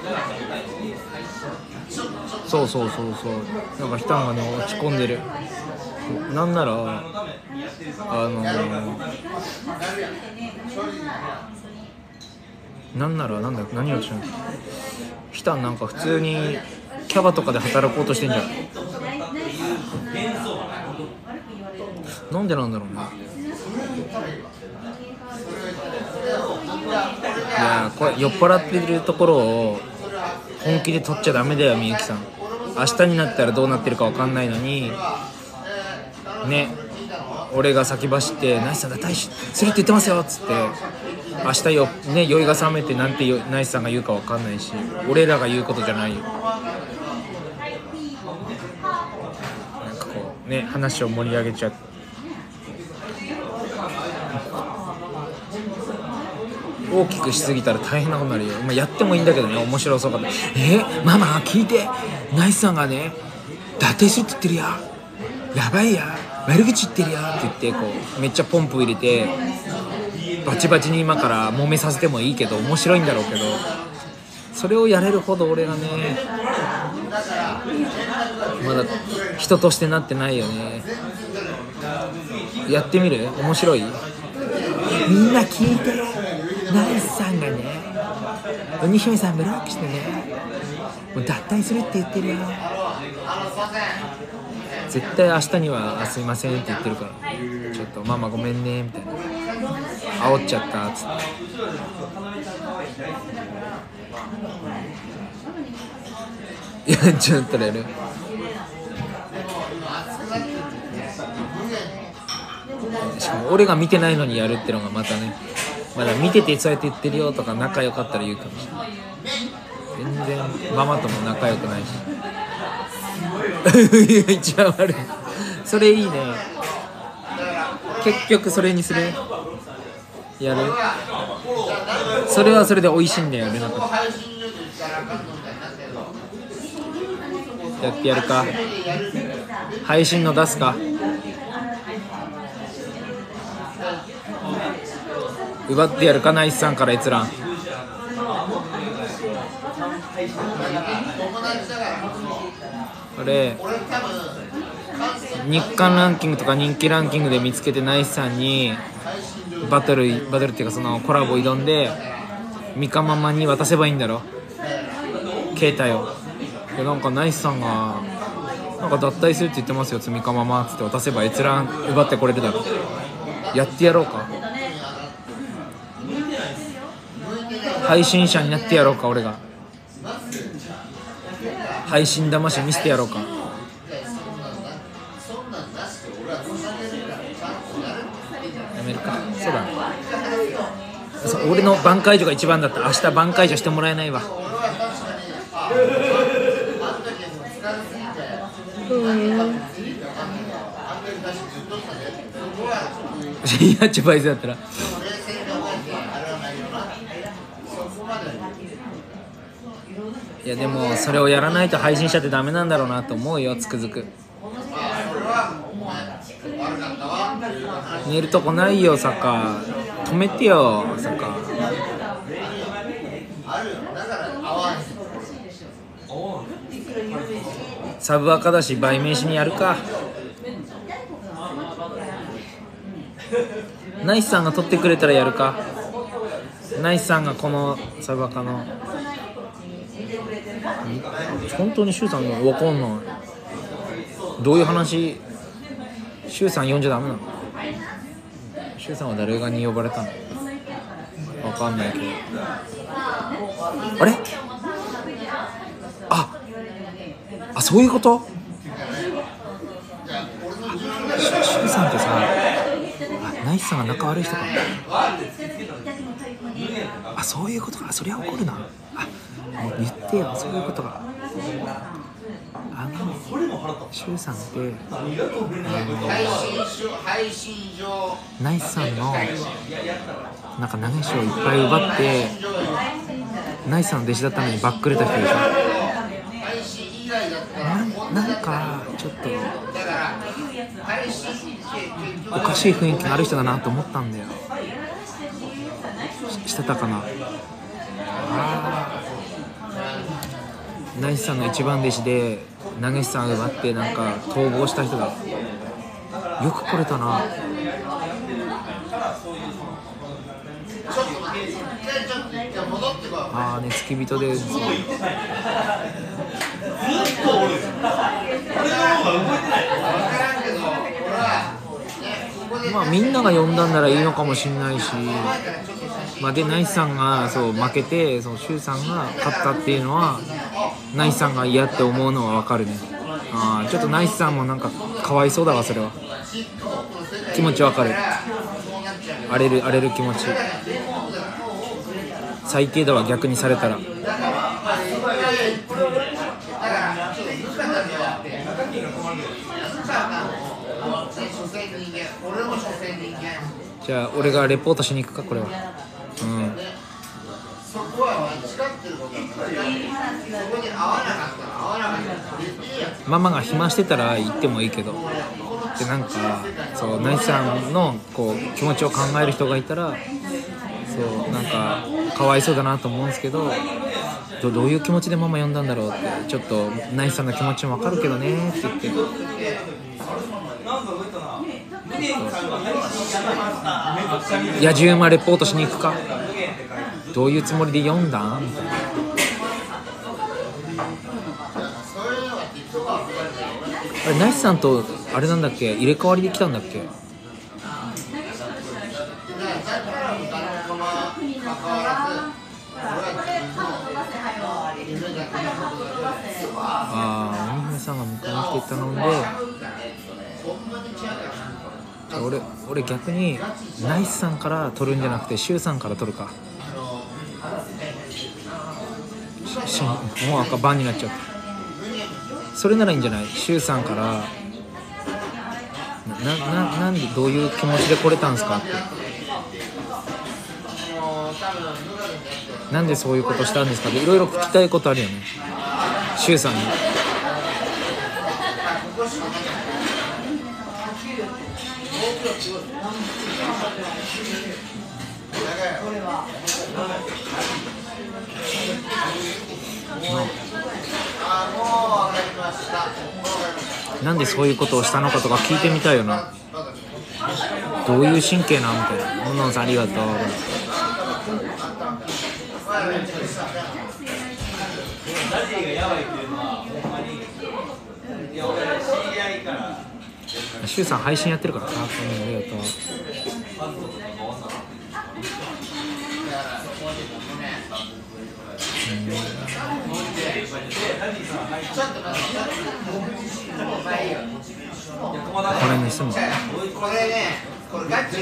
そうなんかヒタンがね落ち込んでる。なんなら何をしよう。ヒタンなんか普通にキャバとかで働こうとしてんじゃん。なんでなんだろうね。いやこれ酔っ払ってるところを本気で撮っちゃダメだよみゆきさん。明日になったらどうなってるか分かんないのにね、俺が先走ってナイスさんが退治するって言ってますよっつって明日酔いが覚めてなんてナイスさんが言うか分かんないし、俺らが言うことじゃないよ。なんかこうね話を盛り上げちゃって大きくしすぎたら大変なことになるよ。まあ、やってもいいんだけどね、面白そうかった。ママ聞いて、ナイスさんがね脱退するって言ってるや、やばいや、悪口言ってるやって言ってこうめっちゃポンプ入れてバチバチに今から揉めさせてもいいけど面白いんだろうけど、それをやれるほど俺がねまだ人としてなってないよね。やってみる？面白い？みんな聞いて、ナイスさんがね鬼姫さんブロックしてねもう脱退するって言ってるよ。絶対明日にはすいませんって言ってるから、ちょっとママごめんねみたいな、煽っちゃったっつって。いやちょっとやる。しかも俺が見てないのにやるってのがまたね、まだ見ててそうやって言ってるよとか仲良かったら言うかもしれない。全然ママとも仲良くないし一番悪い。それいいね。結局それにする。やる。それはそれで美味しいんだよね。なんかやってやるか。配信の出すか。奪ってやるか。ナイスさんから閲覧。これ日韓ランキングとか人気ランキングで見つけてナイスさんにバトルっていうかそのコラボ挑んでミカママに渡せばいいんだろ携帯を。でなんかナイスさんがなんか脱退するって言ってますよミカママっつって渡せば閲覧奪ってこれるだろ。やってやろうか。配信者になってやろうか。俺が配信魂見せてやろうか。やめるか。そうだね。俺の挽回所が一番だった。明日挽回所してもらえないわ。やっちゃバイズだったらいやでもそれをやらないと配信者ってダメなんだろうなと思うよ。つくづく寝るとこないよサッカー。止めてよサッカー。サブアカだし売名詞にやるか。ナイスさんが取ってくれたらやるか。ナイスさんがこのサブアカの本当にシュウさん分かんない。どういう話。シュウさん呼んじゃダメなの。シュウさんは誰がに呼ばれたの分かんないけど。あれあそういうこと。シュウさんってさナイスさんが仲悪い人か。そういうことか。そりゃ怒るな。もう言ってよそういうことか。 周さんってナイスさんのなんか投げ師をいっぱい奪ってナイスさんの弟子だったのにバックれた人でしょ。なんかちょっとおかしい雰囲気のある人だなと思ったんだよ。してたかな。ナイスさんの一番弟子で投げ師さんを奪ってなんか逃亡した人だ。よく来れたな。ね、付き人でまあみんなが呼んだんならいいのかもしれないし、でナイスさんがそう負けてシュウさんが勝ったっていうのはナイスさんが嫌って思うのは分かるね。ちょっとナイスさんもなんかかわいそうだわ。それは気持ち分かる。荒れる気持ち。最低だわ、逆にされたら。じゃあ俺がレポートしに行くか、これは。ママが暇してたら行ってもいいけど、でなんかそうナイスさんのこう気持ちを考える人がいたらそうなんかかわいそうだなと思うんですけど、どういう気持ちでママ呼んだんだろうって、ちょっとナイスさんの気持ちもわかるけどねって言って、野獣馬レポートしに行くか。どういうつもりで読んだみたいな。あれナイスさんとあれなんだっけ、入れ替わりで来たんだっけ。鬼姫さんが迎えに来て頼んで、俺逆にナイスさんから取るんじゃなくてシュウさんから取るか。もう赤番になっちゃった。それならいいんじゃない。シュウさんからなんでどういう気持ちで来れたんですかって、なんでそういうことしたんですかって、いろいろ聞きたいことあるよね、シュウさんに。なんでそういうことをしたのかとか聞いてみたいよな。どういう神経なみたいな。のんのんさんありがとう。シュウさん配信やってるからな。ありがとう。これにすんの。これね、これガチ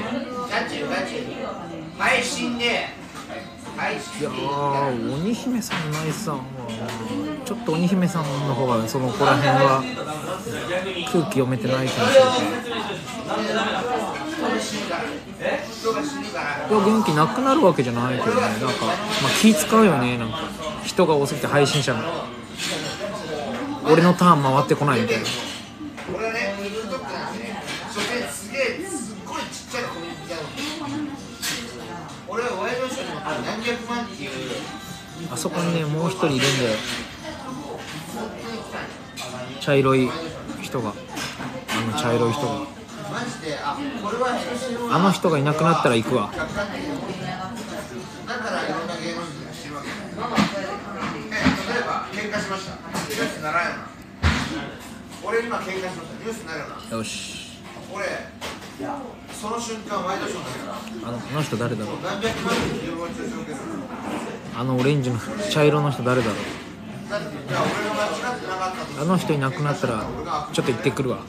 配信で。いやー、鬼姫さん、ナイスさんはちょっと鬼姫さんの方がそのこら辺は空気読めてないかもしれない。いや元気なくなるわけじゃないけどね、なんか、気使うよね。なんか人が多すぎて配信者の俺のターン回ってこないみたいな。これね、すっごいちっちゃいコミュニティなの。俺はワイドショーにも何百万っていう、あそこにねもう一人いるんだよ、茶色い人が。茶色い人が、あの人がいなくなったら行くわ。だからいろんな芸能人がしてるわけ。例えば喧嘩しました、ニュースにならんよな。俺今喧嘩しました、ニュースになるよな。よし、俺その瞬間ワイドショーだけど、あの人誰だろう。何百万人両方中傷受ける。オレンジの茶色の人誰だろう。あの人いなくなったらちょっと行ってくるわ。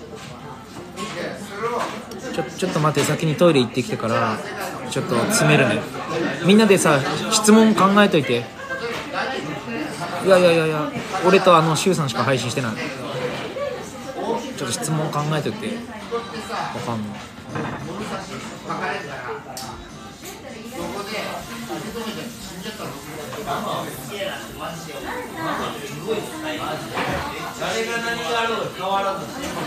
ちょっと待って、先にトイレ行ってきてからちょっと詰めるね。みんなでさ質問考えといて。 いや俺とシュウさんしか配信してない。ちょっと質問考えておいて。わかんない。
誰が何があろう変わらず。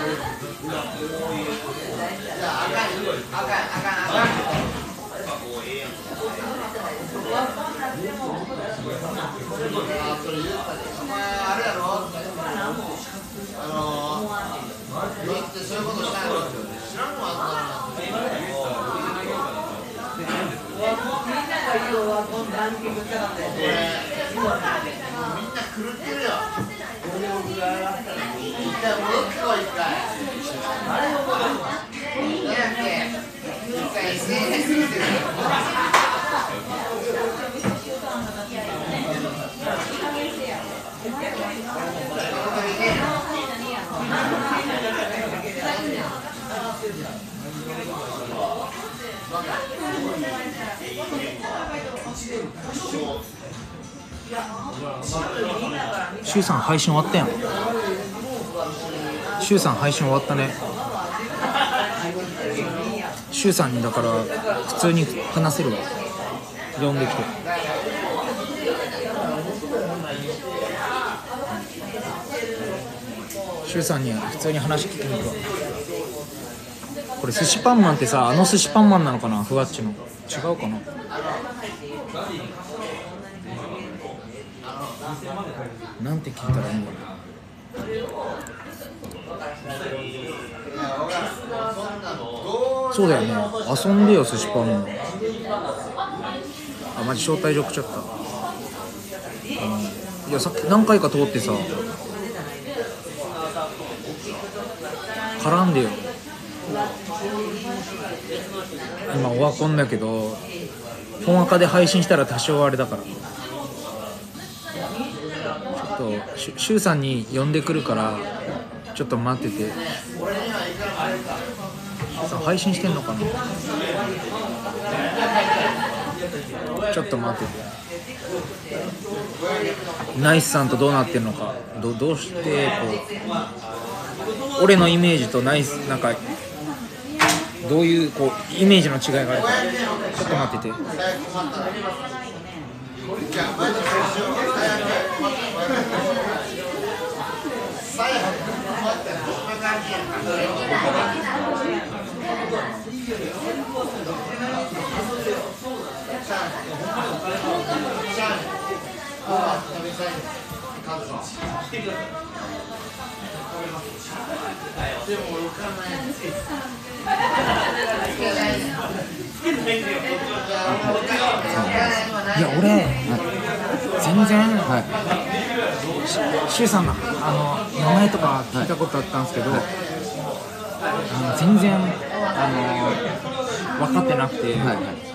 シュウさん配信終わったやん。シュウさん配信終わったね。シュウさんにだから普通に話せるわ。呼んできて。シュウさんに普通に話聞きに行くわ。これ寿司パンマンってさ、寿司パンマンなのかな、ふわっちの。違うかな。なんて聞いたらいいんだろう。そうだよね、遊んでよ寿司パンマン。あ、マジ招待状来ちゃった。いや、さっき何回か通ってさ、絡んでよ。今オワコンだけど、本アカで配信したら多少あれだから。ちょっとシュウさんに呼んでくるからちょっと待ってて。さあ配信してんのかな。ちょっと待ってて。ナイスさんとどうなってんのか。どうしてこう俺のイメージとナイスなんかどういうこうイメージの違いがあるか。ちょっと待ってて。いや俺、全然、シュウさんの名前とか聞いたことあったんですけど、全然分かってなくて、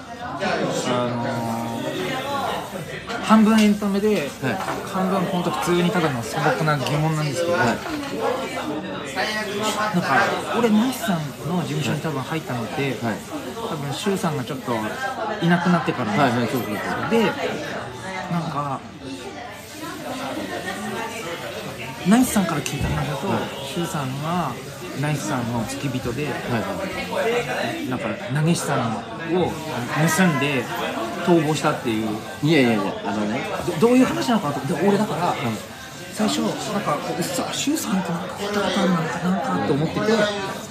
半分エンタメで、半分本当普通にただの素朴な疑問なんですけど、なんか俺ナイスさんの事務所に多分入ったのって、多分シュウさんがちょっといなくなってからなんですよ。で、なんかナイスさんから聞いた話だと、シュウさんがナイスさんの付き人で、なんか投げ師さんを盗んで逃亡したっていう。
いや
どういう話なのかと。で俺だから、最初なんかシュウさんってなんか聞いたことあるなんかと思ってて、で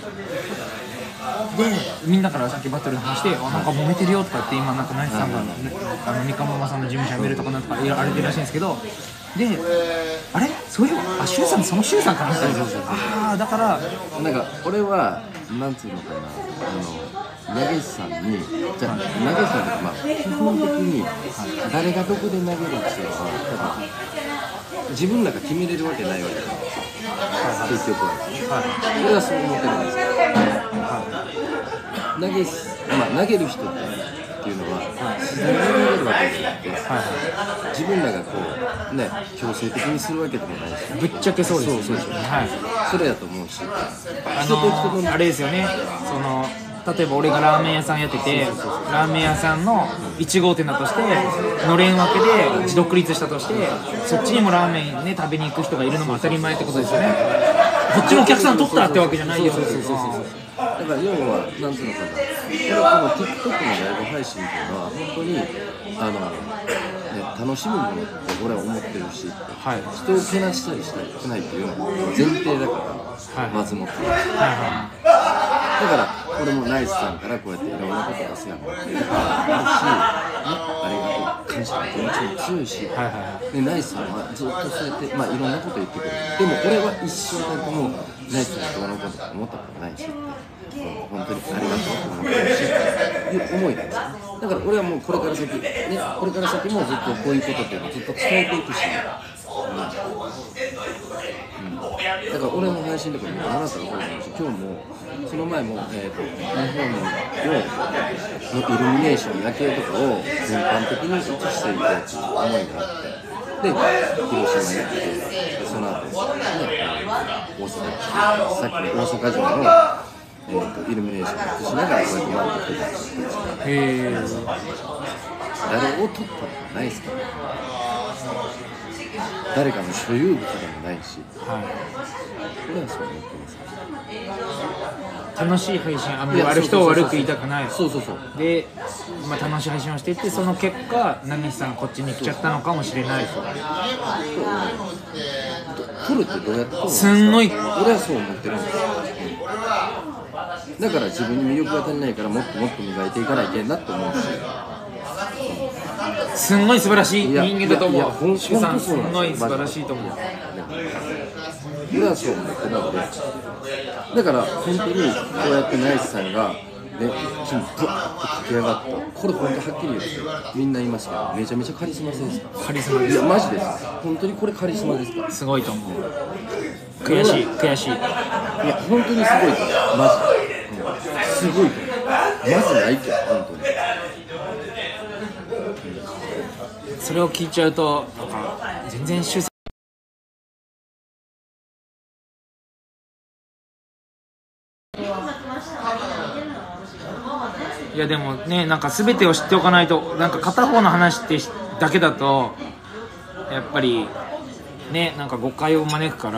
みんなからさっきバトルの話して、なんか揉めてるよとかって今なんかナイスさんが三河ママさんの事務所辞めるとかなんとかあれてるらしいんですけど、であれそういえばシュウさんそのシュウさんかな。ああだから
なんか俺はなんつうのかな、投げ師さんにじゃあ投げ師さんとか基本的に誰がどこで投げるっていうのは多分自分らが決めれるわけないわけですよ、結局は。俺はそう思ってるんですけど、投げる人っていうのは自然に投げるわけじゃなくて、自分らがこうね強制的にするわけでもないし、
ぶっちゃけそうですよね。
それやと思うし、
あれですよね、その例えば俺がラーメン屋さんやってて、ラーメン屋さんの1号店だとしてのれん分けで独立したとして、そっちにもラーメンね食べに行く人がいるのも当たり前ってことですよね。こっちのお客さん取ったらってわけじゃないよ。
だから要はなんていうのかな、俺はこの TikTok のライブ配信っていうのは本当に楽しむものって俺は思ってるし、
はい、
人をけなしたりしたりしないっていうのが前提だから、はい、まずもって、だから俺もナイスさんからこうやっていろんなこと出すやんっていうのがあるし、ありがとう感謝の気持ちも強いし、でナイスさんはずっとそうやって、いろんなこと言ってくれる。でも俺は一瞬たりもナイスさんがどうのこと思ったことないし、本当にありがとうと思ってるしっていう思いなんですよ。だから俺はもうこれから先、これから先もずっとこういうことっていうのをずっと伝えていくし、だから俺の配信とかもあなたがこうだし、今日もその前も、日本のイルミネーション夜景とかを全般的に映していこうという思いがあって、で広島に行って、その後、大阪さっきの大阪城のイルミネーションを映しながらこうやって回ってきてるんです。誰を撮ったのかないですから、誰かの所有物でもないし、俺はそう思ってます。
楽しい配信、悪い人を悪く言いたくない。
そう
で、楽しい配信をしていって、その結果ナミさんがこっちに来ちゃったのかもしれない。
撮るってどうやって撮るんですか？
すんごい、
俺はそう思ってるんですよ。だから自分に魅力が足りないからもっともっと磨いていかないといけんなって思うし、
すんごい素晴らしい人間だと思う。
シュウさん
すんごい素晴らしいと思う。
俺はそう思ってたので、だから本当にこうやってナイスさんがね、ブワーッと駆け上がった。これ本当はっきり言ってみんな言いますけど、めちゃめちゃカリスマ性ですか？
カリスマです。
いやマジです。本当にこれカリスマですか？
すごいと思う。悔しい。い
や本当にすごいと思う。マジ、すごいと思う。まずないけど本当に。
それを聞いちゃうとなんか全然修正。いやでもね、なんか全てを知っておかないと、なんか片方の話ってだけだとやっぱりね、なんか誤解を招くから。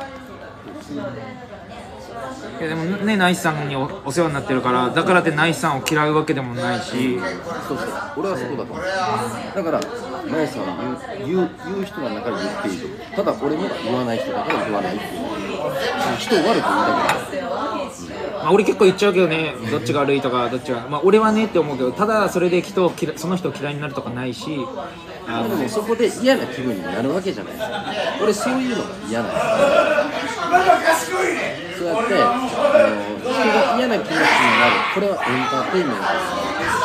いやでもね、ナイスさんに お世話になってるから、だからってナイスさんを嫌うわけでもないし、
そう俺はそこだと思う。だからナイスさんは言う人が中に言っている。ただ俺には言わない人だから言わないっていう、人を悪く言いたくない。
俺結構言っちゃうけどね、どっちが悪いとかどっちが、俺はねって思うけど、ただそれでその人を嫌いになるとかないし、
でもそこで嫌な気分になるわけじゃないですか。俺そういうのが嫌なんです。そうやって人が嫌な気持ちになる、これはエンターテインメントです。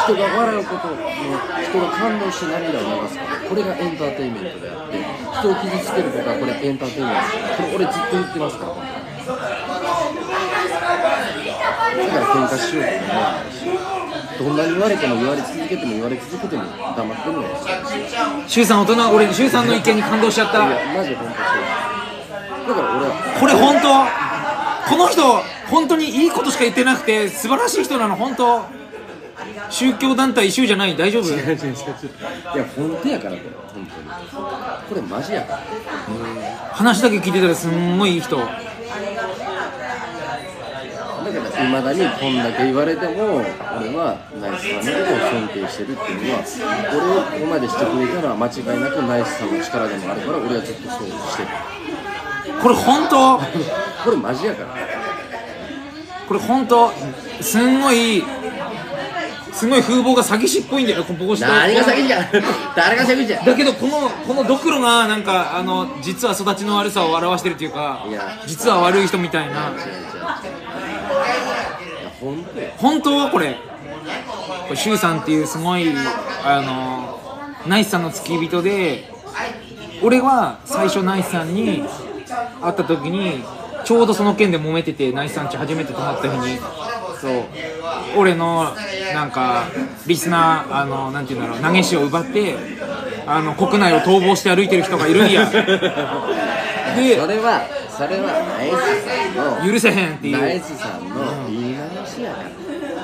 人が笑うことの、人が感動し涙を流すこと、これがエンターテインメントであって、人を傷つけることはこれエンターテインメントです。これ俺ずっと言ってますから。だから喧嘩しようと思わないし、どんなに言われても言われ続けても言われ続けても黙ってるのですよ。
シュウさん大人、俺シュウさんの意見に感動しちゃった。
いやマジで本当そう。だから俺は
これ本当、この人本当にいいことしか言ってなくて素晴らしい人なの。本当宗教団体一緒じゃない？大丈夫？
いや本当やから、これ本当にこれマジやから。
話だけ聞いてたらすんごいいい人だ
から、いまだにこんだけ言われても俺はナイスさんのことを尊敬してるっていうのは、俺をここまでしてくれたのは間違いなくナイスさんの力でもあるから、俺はずっとそうしてる。
これ本当
これマジやから。
これ本当すんごい風貌が詐欺師っぽいんだよ。ここ
何が詐欺じゃん誰が詐欺じゃん。
だけどこのドクロがなんか実は育ちの悪さを表してるっていうか、実は悪い人みたいな。本当これシュウさんっていうすごいナイスさんの付き人で、俺は最初ナイスさんに会った時にちょうどその件で揉めてて、ナイスさん家初めて泊まった日に、そう俺のなんかリスナーなんていうんだろう、投げ師を奪って国内を逃亡して歩いてる人がいるんやで、
それはナイスさんの
許せへんっていう、
ナイスさんの言い回しやから。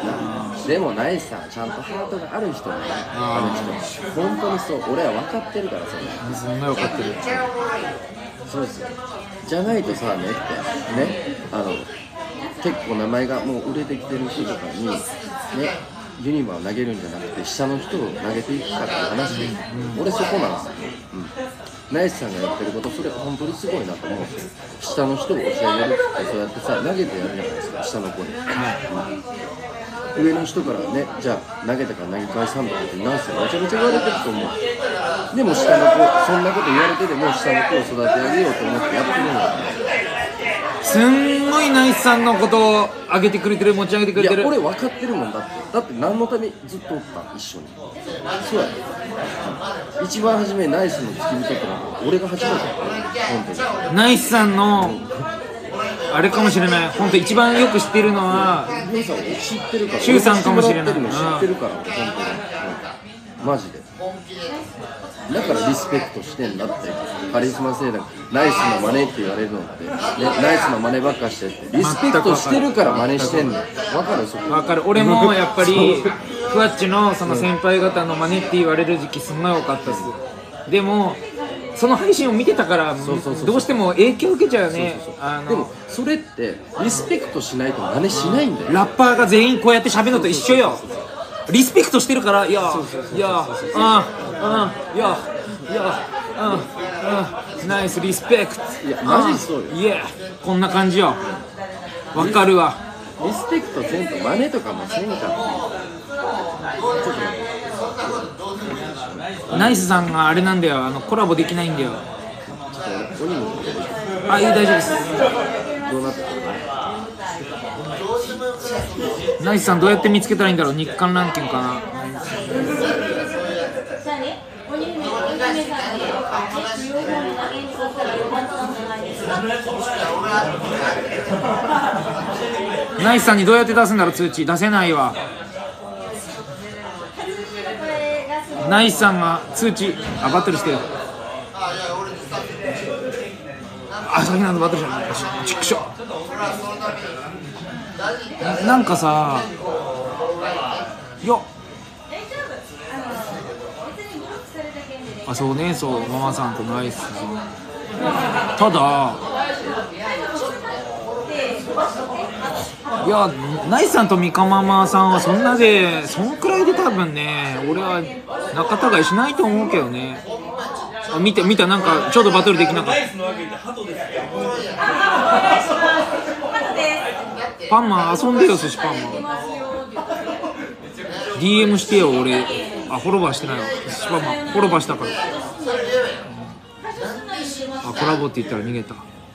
でもナイスさんちゃんとハートがある人ね、ある人本当にそう、俺は分かってるからそれ
そんなよかってる。
そうですよ。じゃないとさねってね、結構名前がもう売れてきてる人とかにね、ユニバーを投げるんじゃなくて下の人を投げていくかっていう話で、俺そこなんですよ、ナイスさんがやってること、それ本当にすごいなと思うんですよ。下の人を教えるってそうやってさ、投げてやるじゃないですか、下の子に、上の人からね、じゃあ投げたから投げ返さんとかってナイスさんめちゃめちゃ言われてると思う。でも下の子、そんなこと言われてでも下の子を育て上げようと思ってやってるんだから。
すんごいナイスさんのことを上げてくれてる、持ち上げてくれてる。
いや俺分かってるもん。だって何のためにずっとおったん、一緒に。そうやで、一番初めナイスの付き人ってのは俺が初めてやった本当に。
ナイスさんのあれかもしれない、本当一番よく知ってるのは
ヨウさん俺知ってるから、
シュウさんかもしれない。
知ってるから俺本当に、マジで。だからリスペクトしてんだって。カリスマ性だナイスの真似って言われるのって、ね、ナイスの真似ばっかしてってリスペクトしてるから真似してんの。分かるそこ。
分かる。俺もやっぱりふわっちのその先輩方の真似って言われる時期すんごい多かったです。でもその配信を見てたからどうしても影響受けちゃうよね。
でもそれってリスペクトしないと真似しないんだよ。
ラッパーが全員こうやって喋るのと一緒よ。リスペクトしてるから、いやナイスリスペクト。
いやマジそうよ。
いやこんな感じよ。わかるわ。
リスペクトせんと真似とかもせんから。ちょっと待って。
ナイスさんがあれなんだよ、コラボできないんだよ。あ、いい、大丈夫です。
どうなった？
ナイスさんどうやって見つけたらいいんだろう。日韓ランキングかな。ナイスさんにどうやって出すんだろう。通知出せないわ。ナイスさんが通知バトルしてる。先なんだバトルじゃない。ちくしょ。なんかさ、いやそうね、そうママさんとナイスさん。ただいやナイスさんとミカママさんはそんくらいで多分ね、俺は仲違いしないと思うけどね。見たなんかちょうどバトルできなかった。パンマン遊んでよ、寿司パンマン。DM してよ、俺。フォロバーしてないわ。寿司パンマンフォロバーしたから。コラボって言ったら逃げた。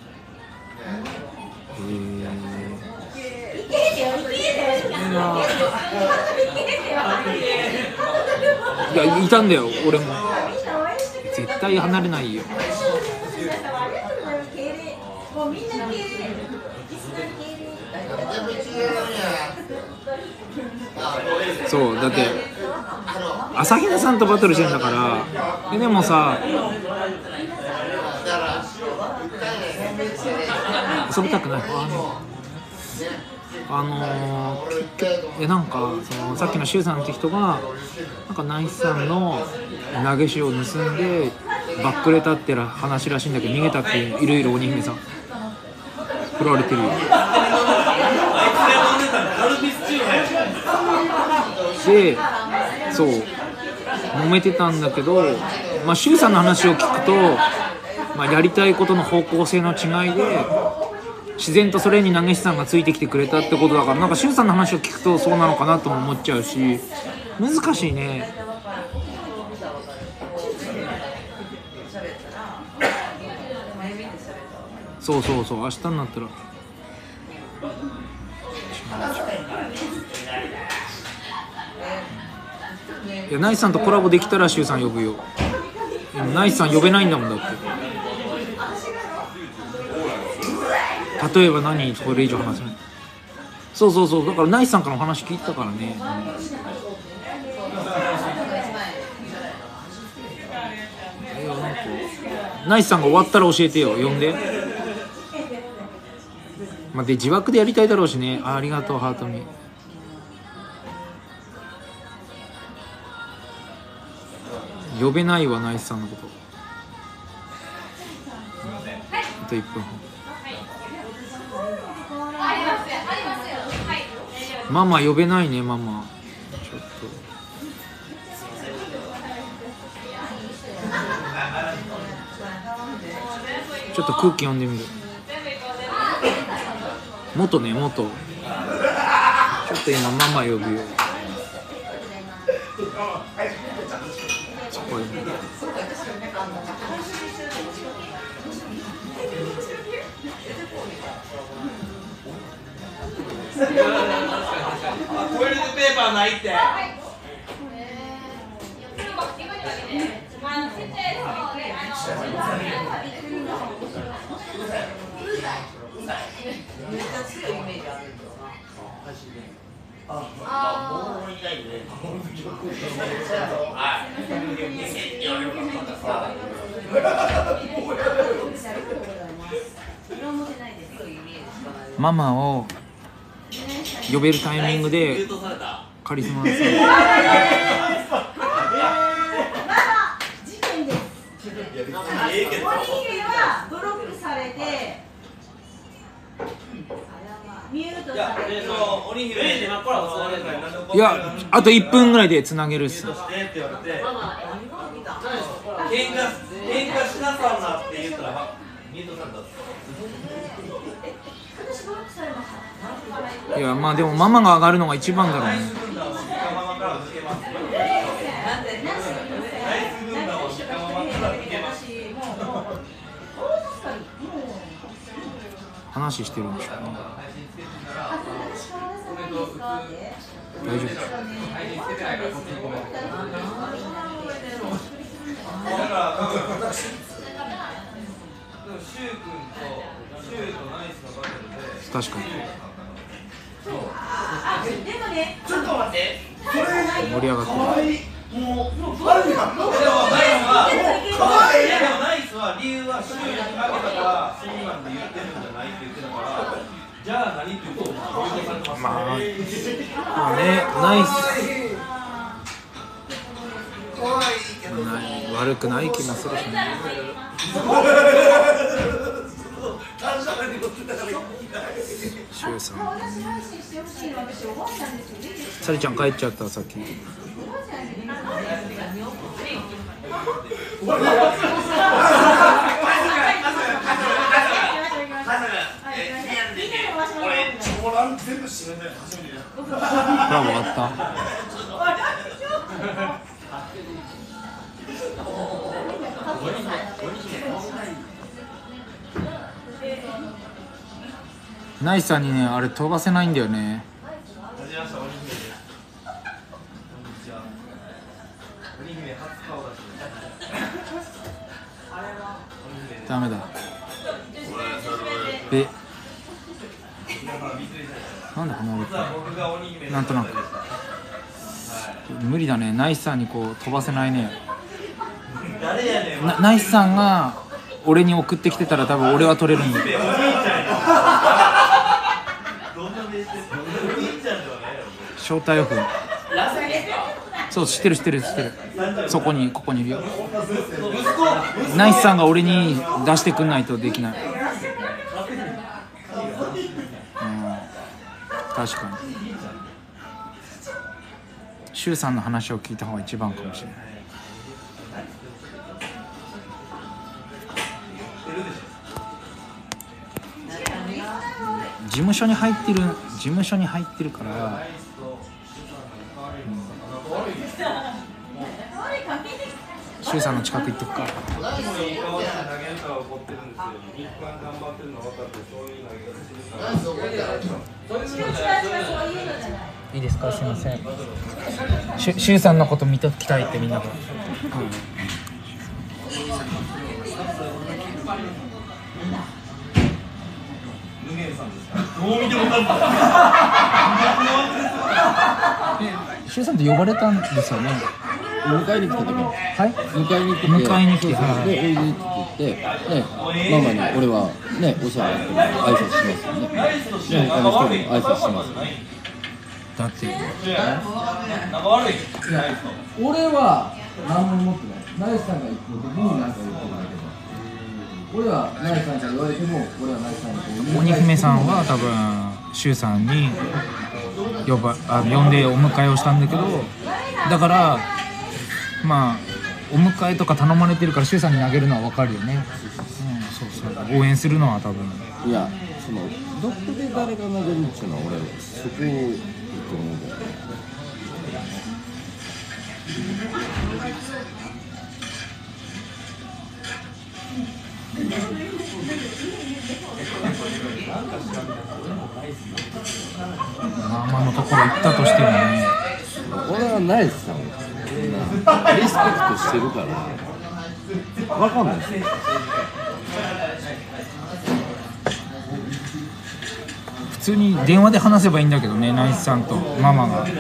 いや、いたんだよ、俺も。絶対離れないよ。そうだって朝比奈さんとバトルしてんだから。でもさ、遊びたくない。なんかそのさっきのシュウさんって人がなんかナイスさんの投げ師を盗んでバックレたって話らしいんだけど、逃げたっていろいろ鬼姫さん振られてるよ。でそう揉めてたんだけど、シュウさんの話を聞くと、やりたいことの方向性の違いで自然とそれに投げ師さんがついてきてくれたってことだから、なんかシュウさんの話を聞くとそうなのかなとも思っちゃうし、難しいね。そう明日になったらいや、ナイスさんとコラボできたらシュウさん呼ぶよ。ナイスさん呼べないんだもんだって。例えば何、それ以上話せない。そうだからナイスさんからの話聞いてたからね。ナイスさんが終わったら教えてよ、呼んで。で自枠でやりたいだろうしね。ありがとうハートミ。 呼べないわナイスさんのこと。あと1分。ママ呼べないねママ。ちょっとちょっと空気読んでみる。元ね元。ちょっと今ママ呼ぶよ。そこへ
トイレットペーパーないって。
ママを呼べるタイミングでカリスマさん。
事件です。おにぎりはブロックされてミュートされて。
いやあと1分ぐらいでつなげるっす。
喧嘩しなさうなって言ったらミュートされた。
いやまあでもママが上がるのが一番だろうね。話してるんでしょうね。大丈夫。確かに。
でもね、
ちょっと待って。
盛り上がってる。
でもナイスは理由は収益上げたからそうなんで言ってるんじゃないって言ってたから、じゃあ何って言うと
まあねナイス悪くない気もするしね。シュウさんサリちゃん帰っちゃったさっき。ほら終わった。ナイスさんにねあれ飛ばせないんだよね。ダメだ。なんだこの俺なんとなく無理だね。ナイスさんにこう飛ばせないね。ナイスさんが俺に送ってきてたら多分俺は取れるんだよ。招待オフ。そう知ってる知ってる知ってる。そこにここにいるよ。ナイスさんが俺に出してくんないとできない。確かにシュウさんの話を聞いた方が一番かもしれない。事務所に入ってるから、シュウさんの近く行っとくか。いいですか、すみません。シュウさんのこと見ときたいってみんなが。シュウさんって呼ばれたんですよね。
迎えに来た時に、
はい、
迎えに来て、
で、おいでって
言って、ママに俺はね、お世話になって挨拶しますよね。他の人にも挨拶しますよね。
だって
俺は何も持ってない。 ナイスさんが一方的になんか言ってるだけで、俺はナイスさんから言われても、俺はナイスさんにこう
鬼姫さんは多分柊さんに呼んでお迎えをしたんだけど、だからまあお迎えとか頼まれてるから柊さんに投げるのは分かるよね。そうそう、応援するのは多分。
いや、そのどこで誰が投げるっていうのは俺そこいいと思うんだよね。
ママのところ行ったとしてもね、
俺はナイスさんをリスペクトしてるから分かんないですよ。
普通に電話で話せばいいんだけどね、ナイスさんとママが。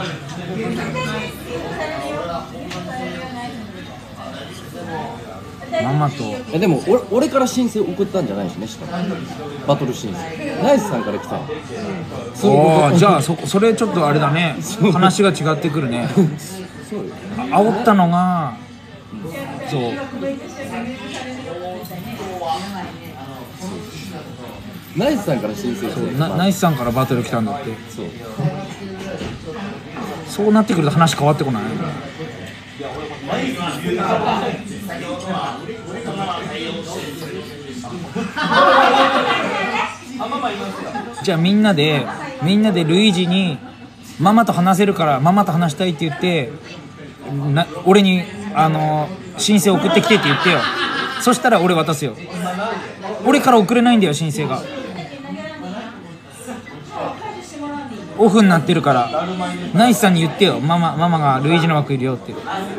ママと
でも俺から申請送ったんじゃないしね、しかもバトル申請ナイスさんから来たの。
じゃあそれちょっとあれだね、話が違ってくるね。
そうよ。
煽ったのがそう
ナイスさんから申請して
ナイスさんからバトル来たんだって。
そう
そうなってくると話変わってこない？じゃあみんなでルイージにママと話せるからママと話したいって言って俺に申請送ってきてって言ってよ。そしたら俺渡すよ。俺から送れないんだよ、申請が。オフになってるからナイスさんに言ってよ。ママがルイージの枠いるよって。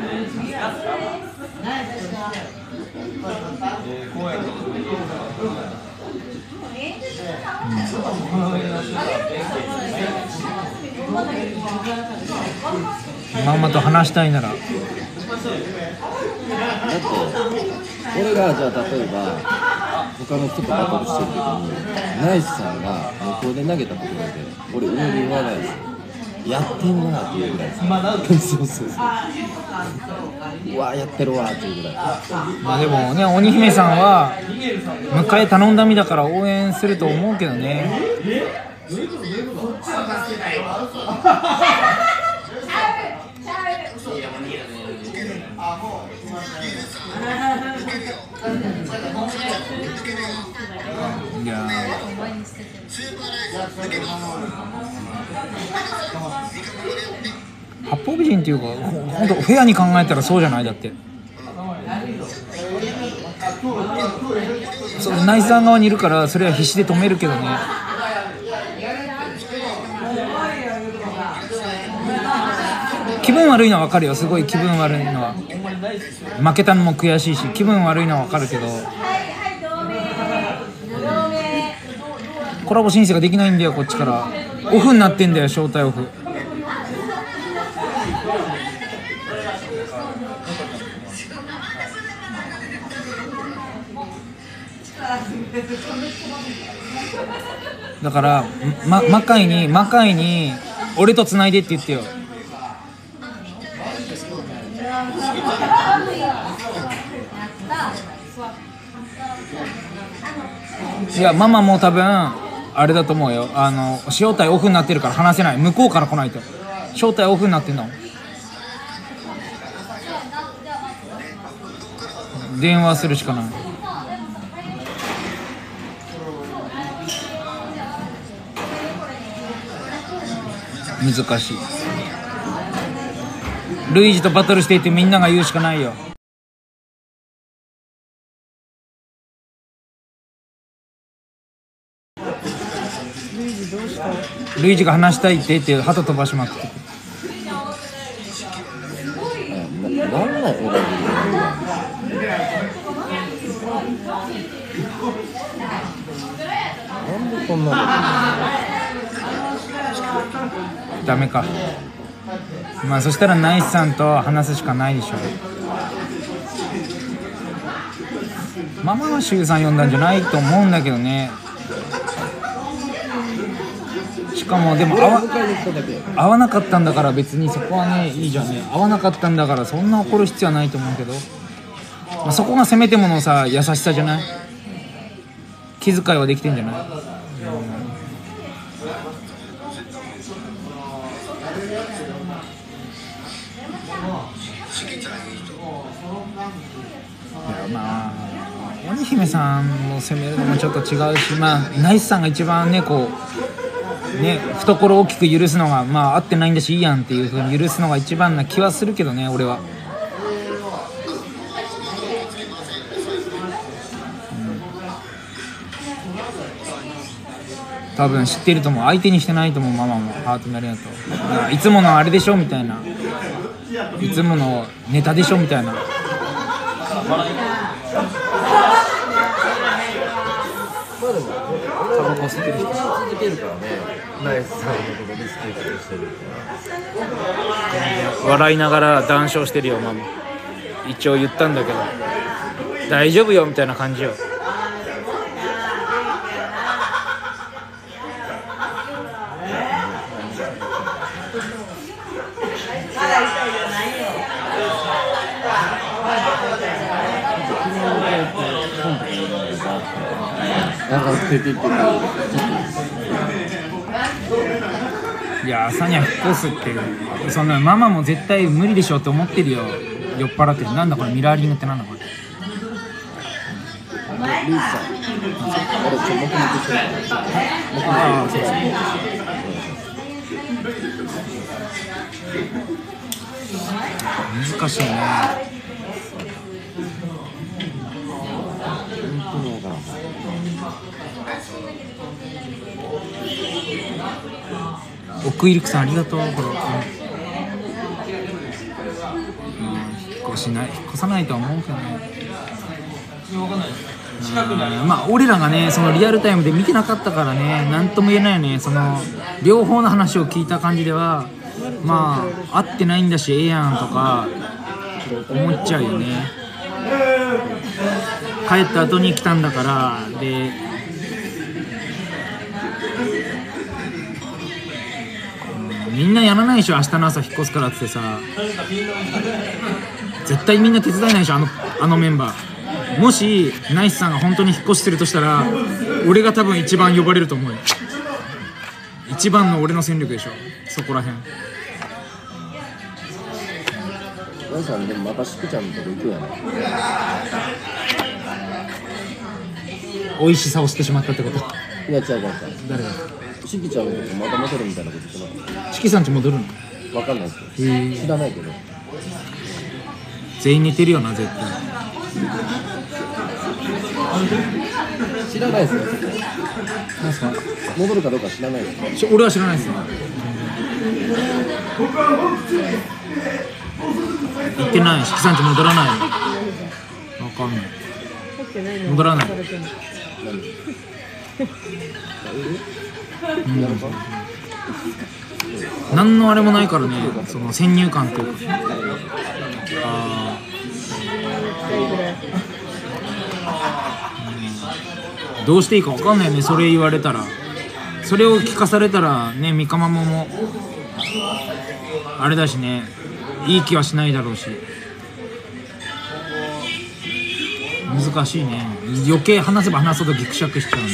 ママと話したいなら。だって
俺がじゃあ例えば他の人とバトルしてる時にナイスさんが向こうで投げたところで俺上に言わないですよ。やってんなっていうぐらいです。そうそうそう。うわやってるわっていうぐらい。
まあでもね、鬼姫さんは迎え頼んだ身だから応援すると思うけどね。いや八方美人っていうか本当フェアに考えたらそうじゃない。だってそうナイスさん側にいるからそれは必死で止めるけどね。気分悪いのは分かるよ。すごい気分悪いのは、負けたのも悔しいし気分悪いのは分かるけど、コラボ申請ができないんだよ。こっちからオフになってんだよ、招待オフ。だから魔界に俺と繋いでって言ってよ。いやママも多分あれだと思うよ。招待オフになってるから話せない。向こうから来ないと。招待オフになってんの。電話するしかない。難しい。ルイージとバトルしていってみんなが言うしかないよ。ルイージが話したいって言って旗飛ばしまくって。
なんなんこれ。なんでこんなこと。
ダメか。まあそしたらナイスさんと話すしかないでしょ。ママは柊さん呼んだんじゃないと思うんだけどね。 しかもでも
俺は迎えに来ただけや
合わなかったんだから別にそこはねいいじゃんね。合わなかったんだからそんな怒る必要はないと思うけど、まあ、そこがせめてものさ優しさじゃない？気遣いはできてんじゃない？いやまあ鬼姫さんを責めるのもちょっと違うし、まあナイスさんが一番ねこうね懐大きく許すのがまあ合ってないんだしいいやんっていう風に許すのが一番な気はするけどね俺は。多分知ってると思う。相手にしてないと思う。ママもハートになるやといつものあれでしょみたいな、いつものネタでしょみたいな。
まあでも
タバコ吸ってる人
続けるからね、ナイスさんのことリスペクトしてるから
笑いながら談笑してるよママ。一応言ったんだけど大丈夫よみたいな感じよ。
なんか
いや朝には引っ越すってそんなママも絶対無理でしょって思ってるよ。酔っ払ってる。なんだこれミラーリングってなんだこれ。
リーさん、俺黙々としてるから
ああそうそう難しいね。
本当に分からん。
奥入さんありがとう。これ、引っ越さないとは思うけどね。まあ俺らがねそのリアルタイムで見てなかったからね何とも言えないよね。その両方の話を聞いた感じではまあ合ってないんだしええやんとか思っちゃうよね。帰った後に来たんだからでみんなやらないでしょ。明日の朝引っ越すからってさ絶対みんな手伝えないでしょ。あのメンバーもしナイスさんが本当に引っ越しするとしたら俺が多分一番呼ばれると思うよ。一番の俺の戦力でしょそこらへん。
ナイスさんでもまたしくちゃんのとこ行くやね。
美味しさをしてしまったってこと。
いや違う違う違う。
誰が
しきちゃんのとこまた戻るみたいなこと言ってなかっ
チキさんち戻るの？
た。わかんないですよ。知らないけど。
全員似てるよな絶対。
知らないですよ。
なんすか？
戻るかどうか知らないですよ。
俺は知らないですよ。行ってない。しきさんち戻らない。わかんない。戻らない。何のあれもないからね。その先入観っていうか。どうしていいかわかんないよね。それ言われたらそれを聞かされたらねみかまもあれだしねいい気はしないだろうし難しいね。余計話せば話すほどギクシャクしちゃうね。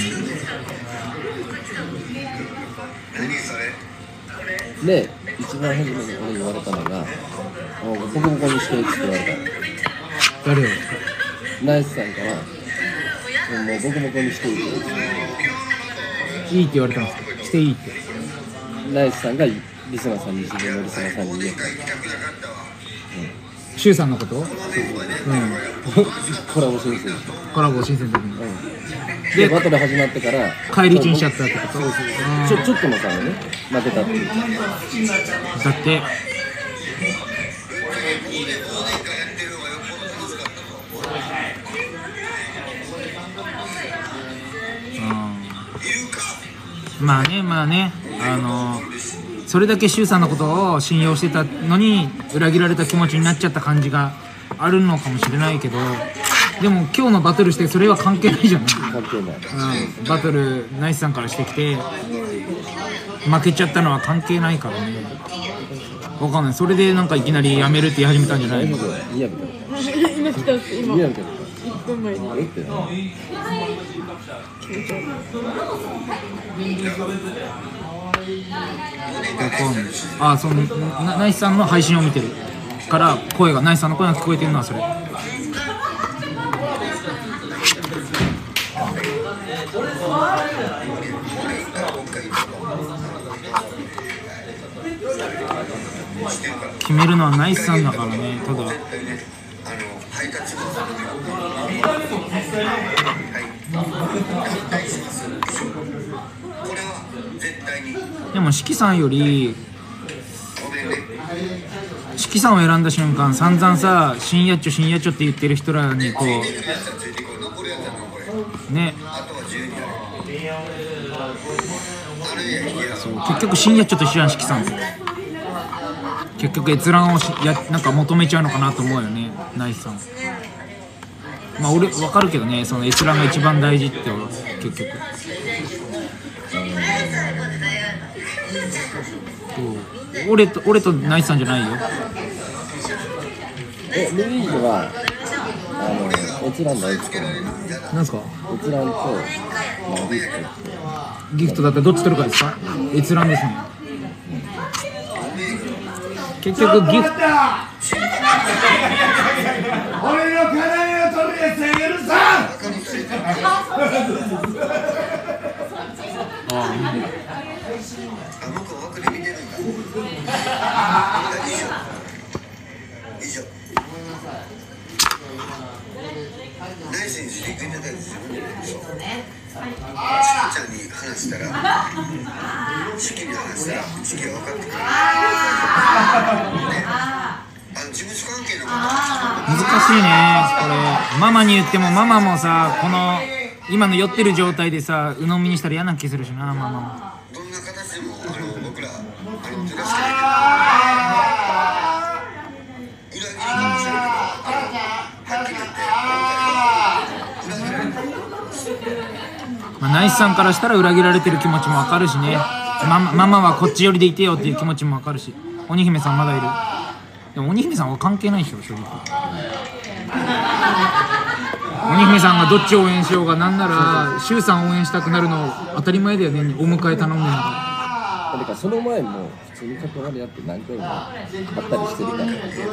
で、一番初めに俺に言われたのがボコボコにしてって言われた。
誰よ。
ナイスさんからもうボコボコにしていいって言われ
いいって言われたんですか。していいって。
て、ナイスさんがリスナーさんに自分のリスナーさんに言えた。
シュウさんのこと？うん。
コラボ申請して、
コラボ申請の時に。
でバトル始まってから
返り討ちにしちゃったってこと？
ちょっとの差でね負けたっていう。
だってまあねそれだけ周さんのことを信用してたのに裏切られた気持ちになっちゃった感じがあるのかもしれないけど、でも今日のバトルしてそれは関係ないじゃない。
関係ない。
バトルナイスさんからしてきて負けちゃったのは関係ないからね。わかんない。それでなんかいきなりやめるって言い始めたんじゃないの？
いやみたいな。
今来たっす今
いやみたいな。
1分前に
えってな。
あ、そのナイスさんの配信を見てるから声がナイスさんの声が聞こえてるのはそれ。決めるのはナイスさんだからね。ただでも四季さんより四季さんを選んだ瞬間散々さ深夜っちょ深夜っちょって言ってる人らにこうね、そう結局深夜っちょと一緒やん四季さんって。結局閲覧をなんか求めちゃうのかなと思うよねナイスさん。まあ俺分かるけどね、その閲覧が一番大事って結局。俺とナイスさんじゃないよ。
ルイージは閲覧大好きなの。
なんすか？
閲覧と
ギフトだったらどっち取るかですか？閲覧ですね。結局ギフト
俺の金を取るやつは許さん。
難しいねこれ。ママに言ってもママもさこの今の酔ってる状態でさ鵜呑みにしたら嫌な気するしな。ママも
どんな形でも僕ら手出してないけど裏切りかもしれないけどはっきり言って今回は裏切られてる。
まあ、ナイスさんからしたら裏切られてる気持ちもわかるしね。ママはこっち寄りでいてよっていう気持ちもわかるし。鬼姫さんまだいる。でも鬼姫さんは関係ないでしょ正直。鬼姫さんがどっちを応援しようがなんならシュウさん応援したくなるの当たり前だよね。お迎え頼んでんだか
だからその前も普通に関わり合って何回も会ったりしてるから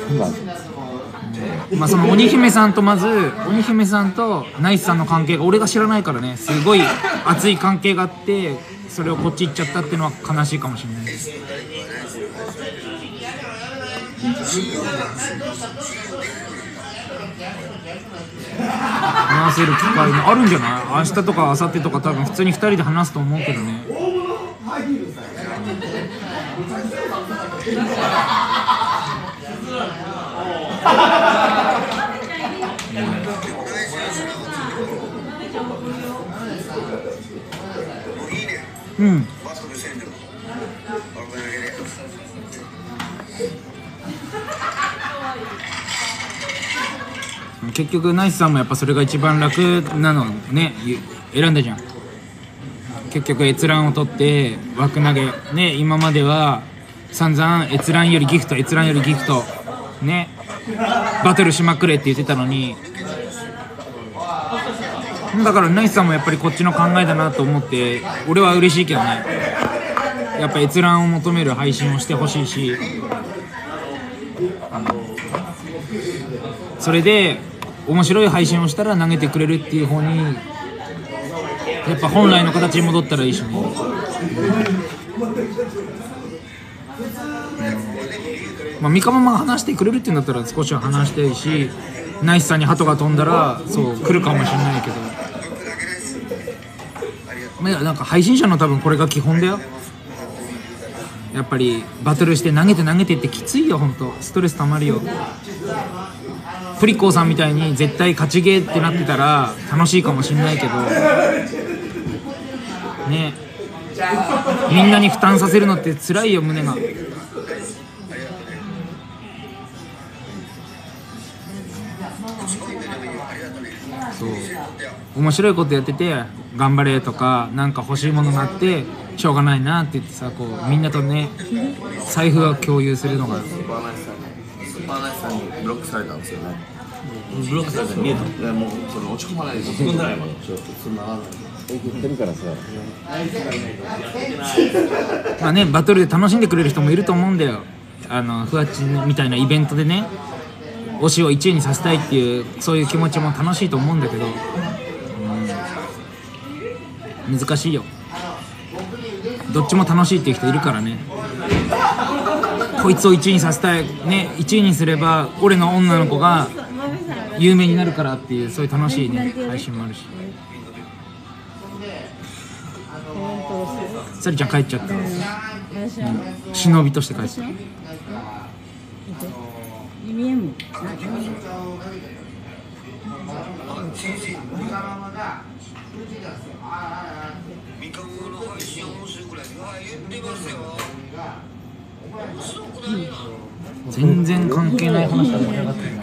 ら。まあその鬼姫さんとまず鬼姫さんとナイスさんの関係が俺が知らないからね。すごい熱い関係があってそれをこっち行っちゃったっていうのは悲しいかもしれない。話せる機会もあるんじゃない？明日とか明後日とか多分普通に2人で話すと思うけどね。うん。結局ナイスさんもやっぱそれが一番楽なのね選んだじゃん。結局閲覧を取って枠投げね。今までは散々閲覧よりギフト閲覧よりギフトねバトルしまくれって言ってたのに。だからナイスさんもやっぱりこっちの考えだなと思って俺は嬉しいけどね。やっぱ閲覧を求める配信をしてほしいし、それで面白い配信をしたら投げてくれるっていう方にやっぱ本来の形に戻ったらいいしね。まあ三河ママが話してくれるって言うんだったら少しは話したいし、ナイスさんに鳩が飛んだらそう来るかもしれないけど、まあなんか配信者の多分これが基本だよ。やっぱりバトルして投げてってきついよ。ほんとストレスたまるよ。プリコーさんみたいに絶対勝ちゲーってなってたら楽しいかもしんないけどね、みんなに負担させるのって辛いよ胸が。そう面白いことやってて頑張れとかなんか欲しいものがあってしょうがないなって言ってさ、こうみんなとね財布を共有するのが
スーパーナイスさんにブロックされたんですよね。
ブロックされて見えた。
いやもうそれ落ち込まないで
突っ込んだら今
ちょっとつまらない言ってるからさ。
まあね、バトルで楽しんでくれる人もいると思うんだよ。ふわっちみたいなイベントでね推しを1位にさせたいっていうそういう気持ちも楽しいと思うんだけど、難しいよ。どっちも楽しいっていう人いるからね。こいつを1位にさせたいね、1位にすれば俺の女の子が有名になるからっていう、そういう楽しいね配信もあるし。さりちゃん帰っちゃった。忍びとして帰っちゃった。
みかんの配信面白くない。言ってますよ。
全然関係ない話が盛り上がってるな。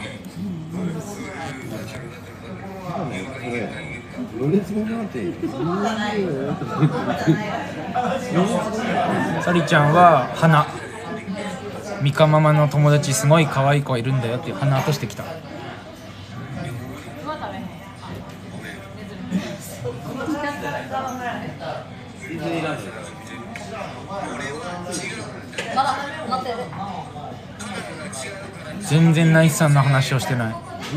さりちゃんは花、みかママの友達すごい可愛い子がいるんだよっていう花としてきた。全然ナイスさんの話をしてない。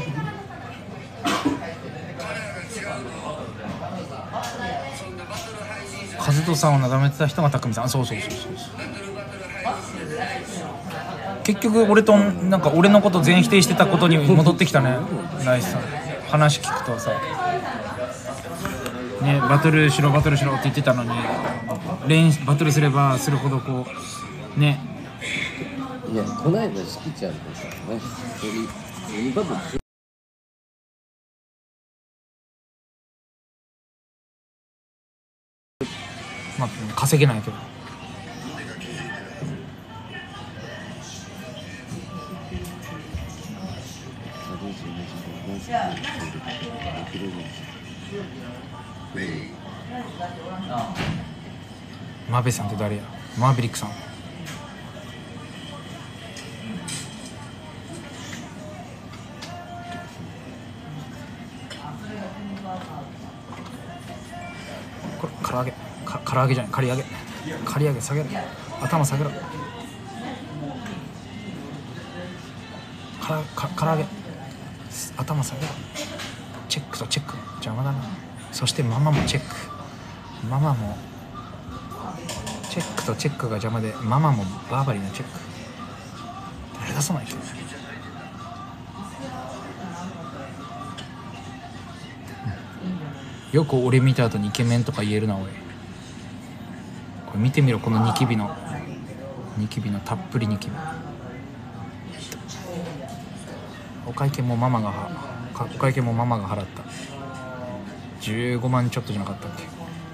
和人さんをなだめてた人が匠さん。そう。結局俺となんか俺のこと全否定してたことに戻ってきたね。ナイスさん話聞くとさね、バトルしろって言ってたのにバトルすればするほどこうね。
いやこの間しきちゃんとさねバトル
まあ稼げないけど。マベさんって誰や。マーヴェリックさん。これ唐揚げじゃない、刈り上げ下げろ、頭下げろ。唐揚げ頭下げろ。チェックとチェック邪魔だな。そしてママもチェック。ママもチェックとチェックが邪魔で、ママもバーバリーなチェック。誰出さないけど、よく俺見た後にイケメンとか言えるなおい。これ見てみろ、このニキビのたっぷりニキビ。お会計もママが払った。15万ちょっとじゃなかったっけ。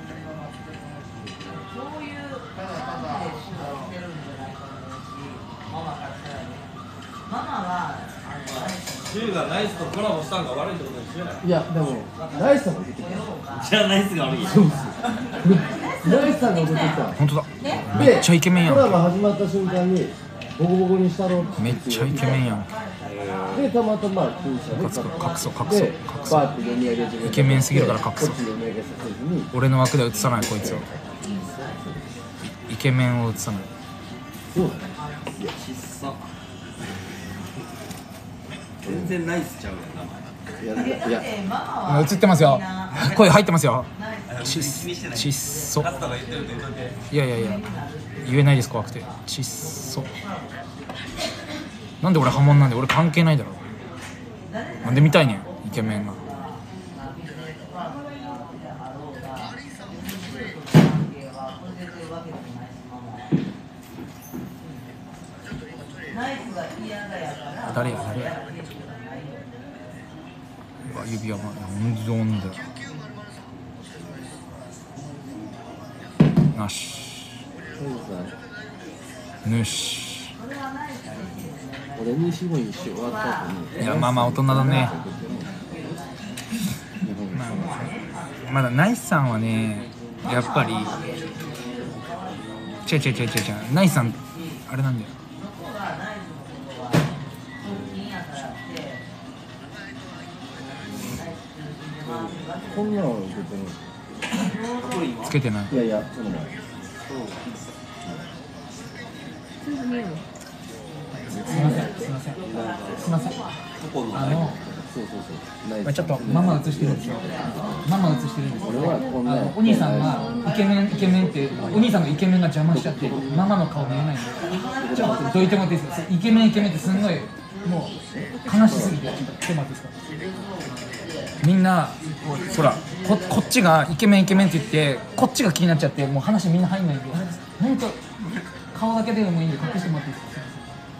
シュウがナイスとコラボしたんが悪いってことにしない。
いやでもナイスさんが出てきた。
じゃあナイスが悪い。
ナイスさんが出てきた。
本当だ、めっちゃイケメンやん。
コラボ始まった瞬間にボコボコにしたろって
めっちゃイケメンやん。
でたまたま禁止
隠そう
バーって読み上げて
イケメンすぎるから隠そう。
こっち読み上げさせずに
俺の枠では映さないこいつを。イケメンを映さない。
そうだね。
いや、ちっさ。全然ナイスちゃうやん、名前。
いや
映ってますよ。声入ってますよ。
気にしてない。
ちっそ。
勝田が言ってるって言っといて。
いや言えないです、怖くて。ちっそ。なんで俺破門なんで、俺関係ないだろ。なんで見たいねんイケメンが。誰やうわ指輪がなんだよ。なしぬし。
俺にしも一緒終わった後に
いやまあ大人だね。まだナイスさんはね、やっぱり違う。ナイスさん、あれなんだよ。
こんなの受けてる。
つけてない。
いやいや、そうなの。
すいません。
そう。
ちょっとママ映してるんですよ。
俺はこんな。
お兄さんがイケメンってお兄さんのイケメンが邪魔しちゃってママの顔見えないんで、ちょっとどいてもらっていいですか。イケメンってすんごいもう悲しすぎてちょっと来てもらっていいですか。みんなほらこっちがイケメンって言ってこっちが気になっちゃってもう話みんな入んないんで、本当顔だけでもいいんで隠してもらっていいですか。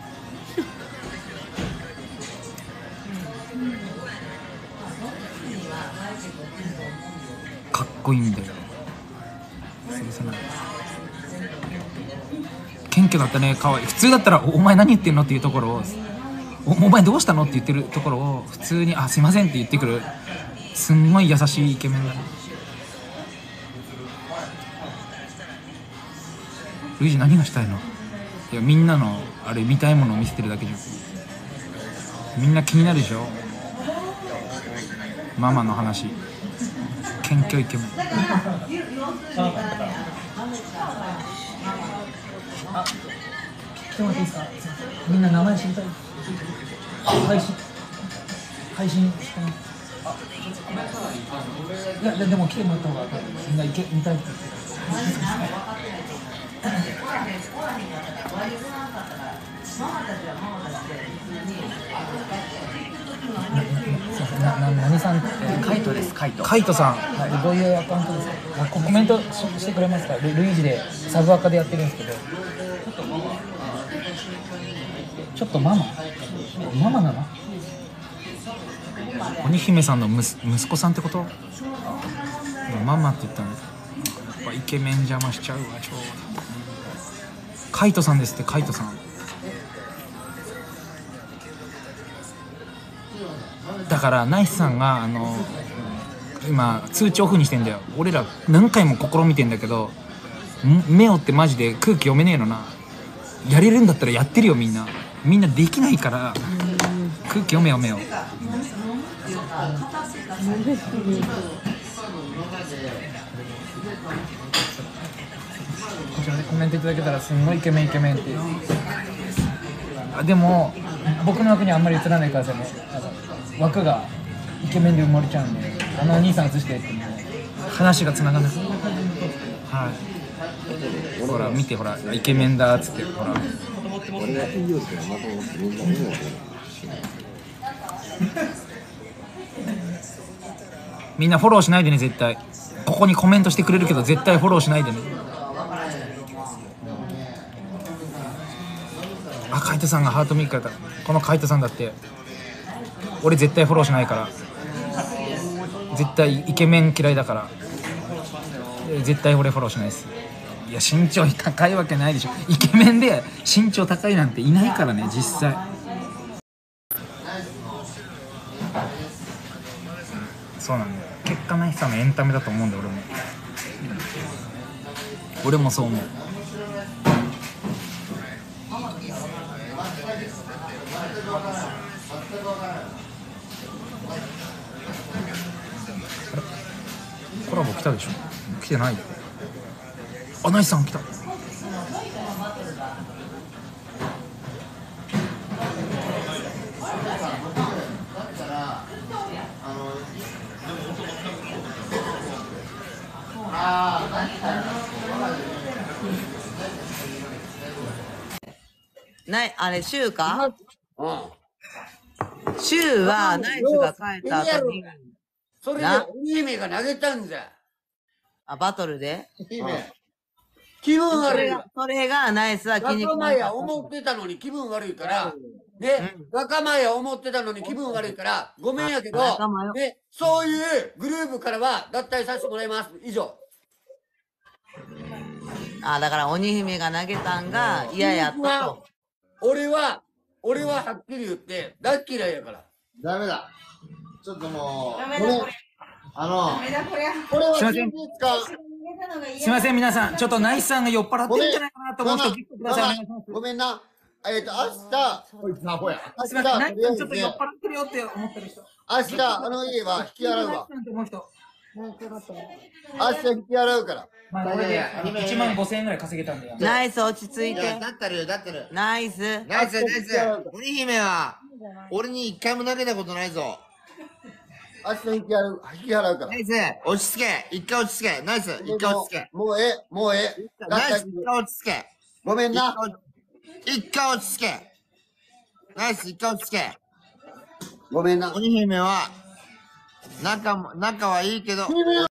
かっこいいんだよ。謙虚だったね、可愛い。普通だったらお前何言ってんのっていうところをお前どうしたのって言ってるところを普通にすいませんって言ってくるすんごい優しいイケメンだね。ルイージ何がしたいの。いやみんなのあれ見たいものを見せてるだけじゃん。みんな気になるでしょママの話。謙虚イケメン。来てもらっていいですか。みんな名前知りたい。配信したい。いやでも来てもらった方がみんな見たいって言ってる。何さんって
カイトです、カイト。
カイトさん、どういうアカウントですか。コメントしてくれますか。ルイージでサブアカでやってるんですけど、ちょっとママなの。鬼姫さんの息子さんってこと。ママって言ったの。やっぱイケメン邪魔しちゃうわ。ちょうどカイトさんですって。カイトさんだからナイスさんが今通知オフにしてんだよ。俺ら何回も試みてんだけど、目をってマジで空気読めねえのな。やれるんだったらやってるよ。みんなできないから空気読めよ目を。こちらでコメントいただけたらすんごいイケメンってでも僕の枠にはあんまり映らないでくださいね。枠がイケメンで埋もれちゃうんで、お兄さん映してって話がつながんない。はい、ほら見て、ほらイケメンだっつって、ほら
俺がいいよってまと思ってみんな見るわけ。
みんなフォローしないでね。絶対ここにコメントしてくれるけど絶対フォローしないでね。カイトさんがハートミーくれた。このカイトさんだって俺絶対フォローしないから。絶対イケメン嫌いだから絶対俺フォローしないです。いや身長高いわけないでしょ。イケメンで身長高いなんていないからね実際。そうなんだよ。結果ナイスさんのエンタメだと思うんだよ俺もそう思う。コラボ来たでしょ。来てない。ナイスさん来た。
あれ、シュウか？シュウはナイスが帰った後に。
それで鬼姫が投げたんだ。
バトルで
気分悪い。
それがナイスは気に食わなかった。
仲間や思ってたのに気分悪いから、ね、仲間や思ってたのに気分悪いから、ごめんやけど、ね、そういうグループからは脱退させてもらいます。以上。
だから鬼姫が投げたんが嫌やったと。
俺ははっきり言って、大嫌いやから。
ダメだ。ちょっともう、これは
すいません。 すいません、皆さん。ちょっとナイスさんが酔っ払ってるんじゃないかなと思う人、ギフトください。お願いします。
ごめんな。明日、
こいつアホや。
すいません、ナイスさんちょっと酔っ払ってるよって思ってる人。
明日、あの家は引き洗うわ。
思う人。
明日引き洗うから。
まあ、これで1万5千円ぐらい稼げたんだよ。
ナイス落ち着いて。
だったるよ、だったる。
ナイス。
ナイス、ナイス。鬼姫は、俺に一回も投げたことないぞ。
明日引き払うから。
ナイス、落ち着け。一回落ち着け。ナイス、一回落ち着け。
もうええ、もうええ。
ナイス、一回落ち着け。
ごめんな。
一回落ち着け。ナイス、一回落ち着け。
ごめんな。
鬼姫は、仲はいいけど、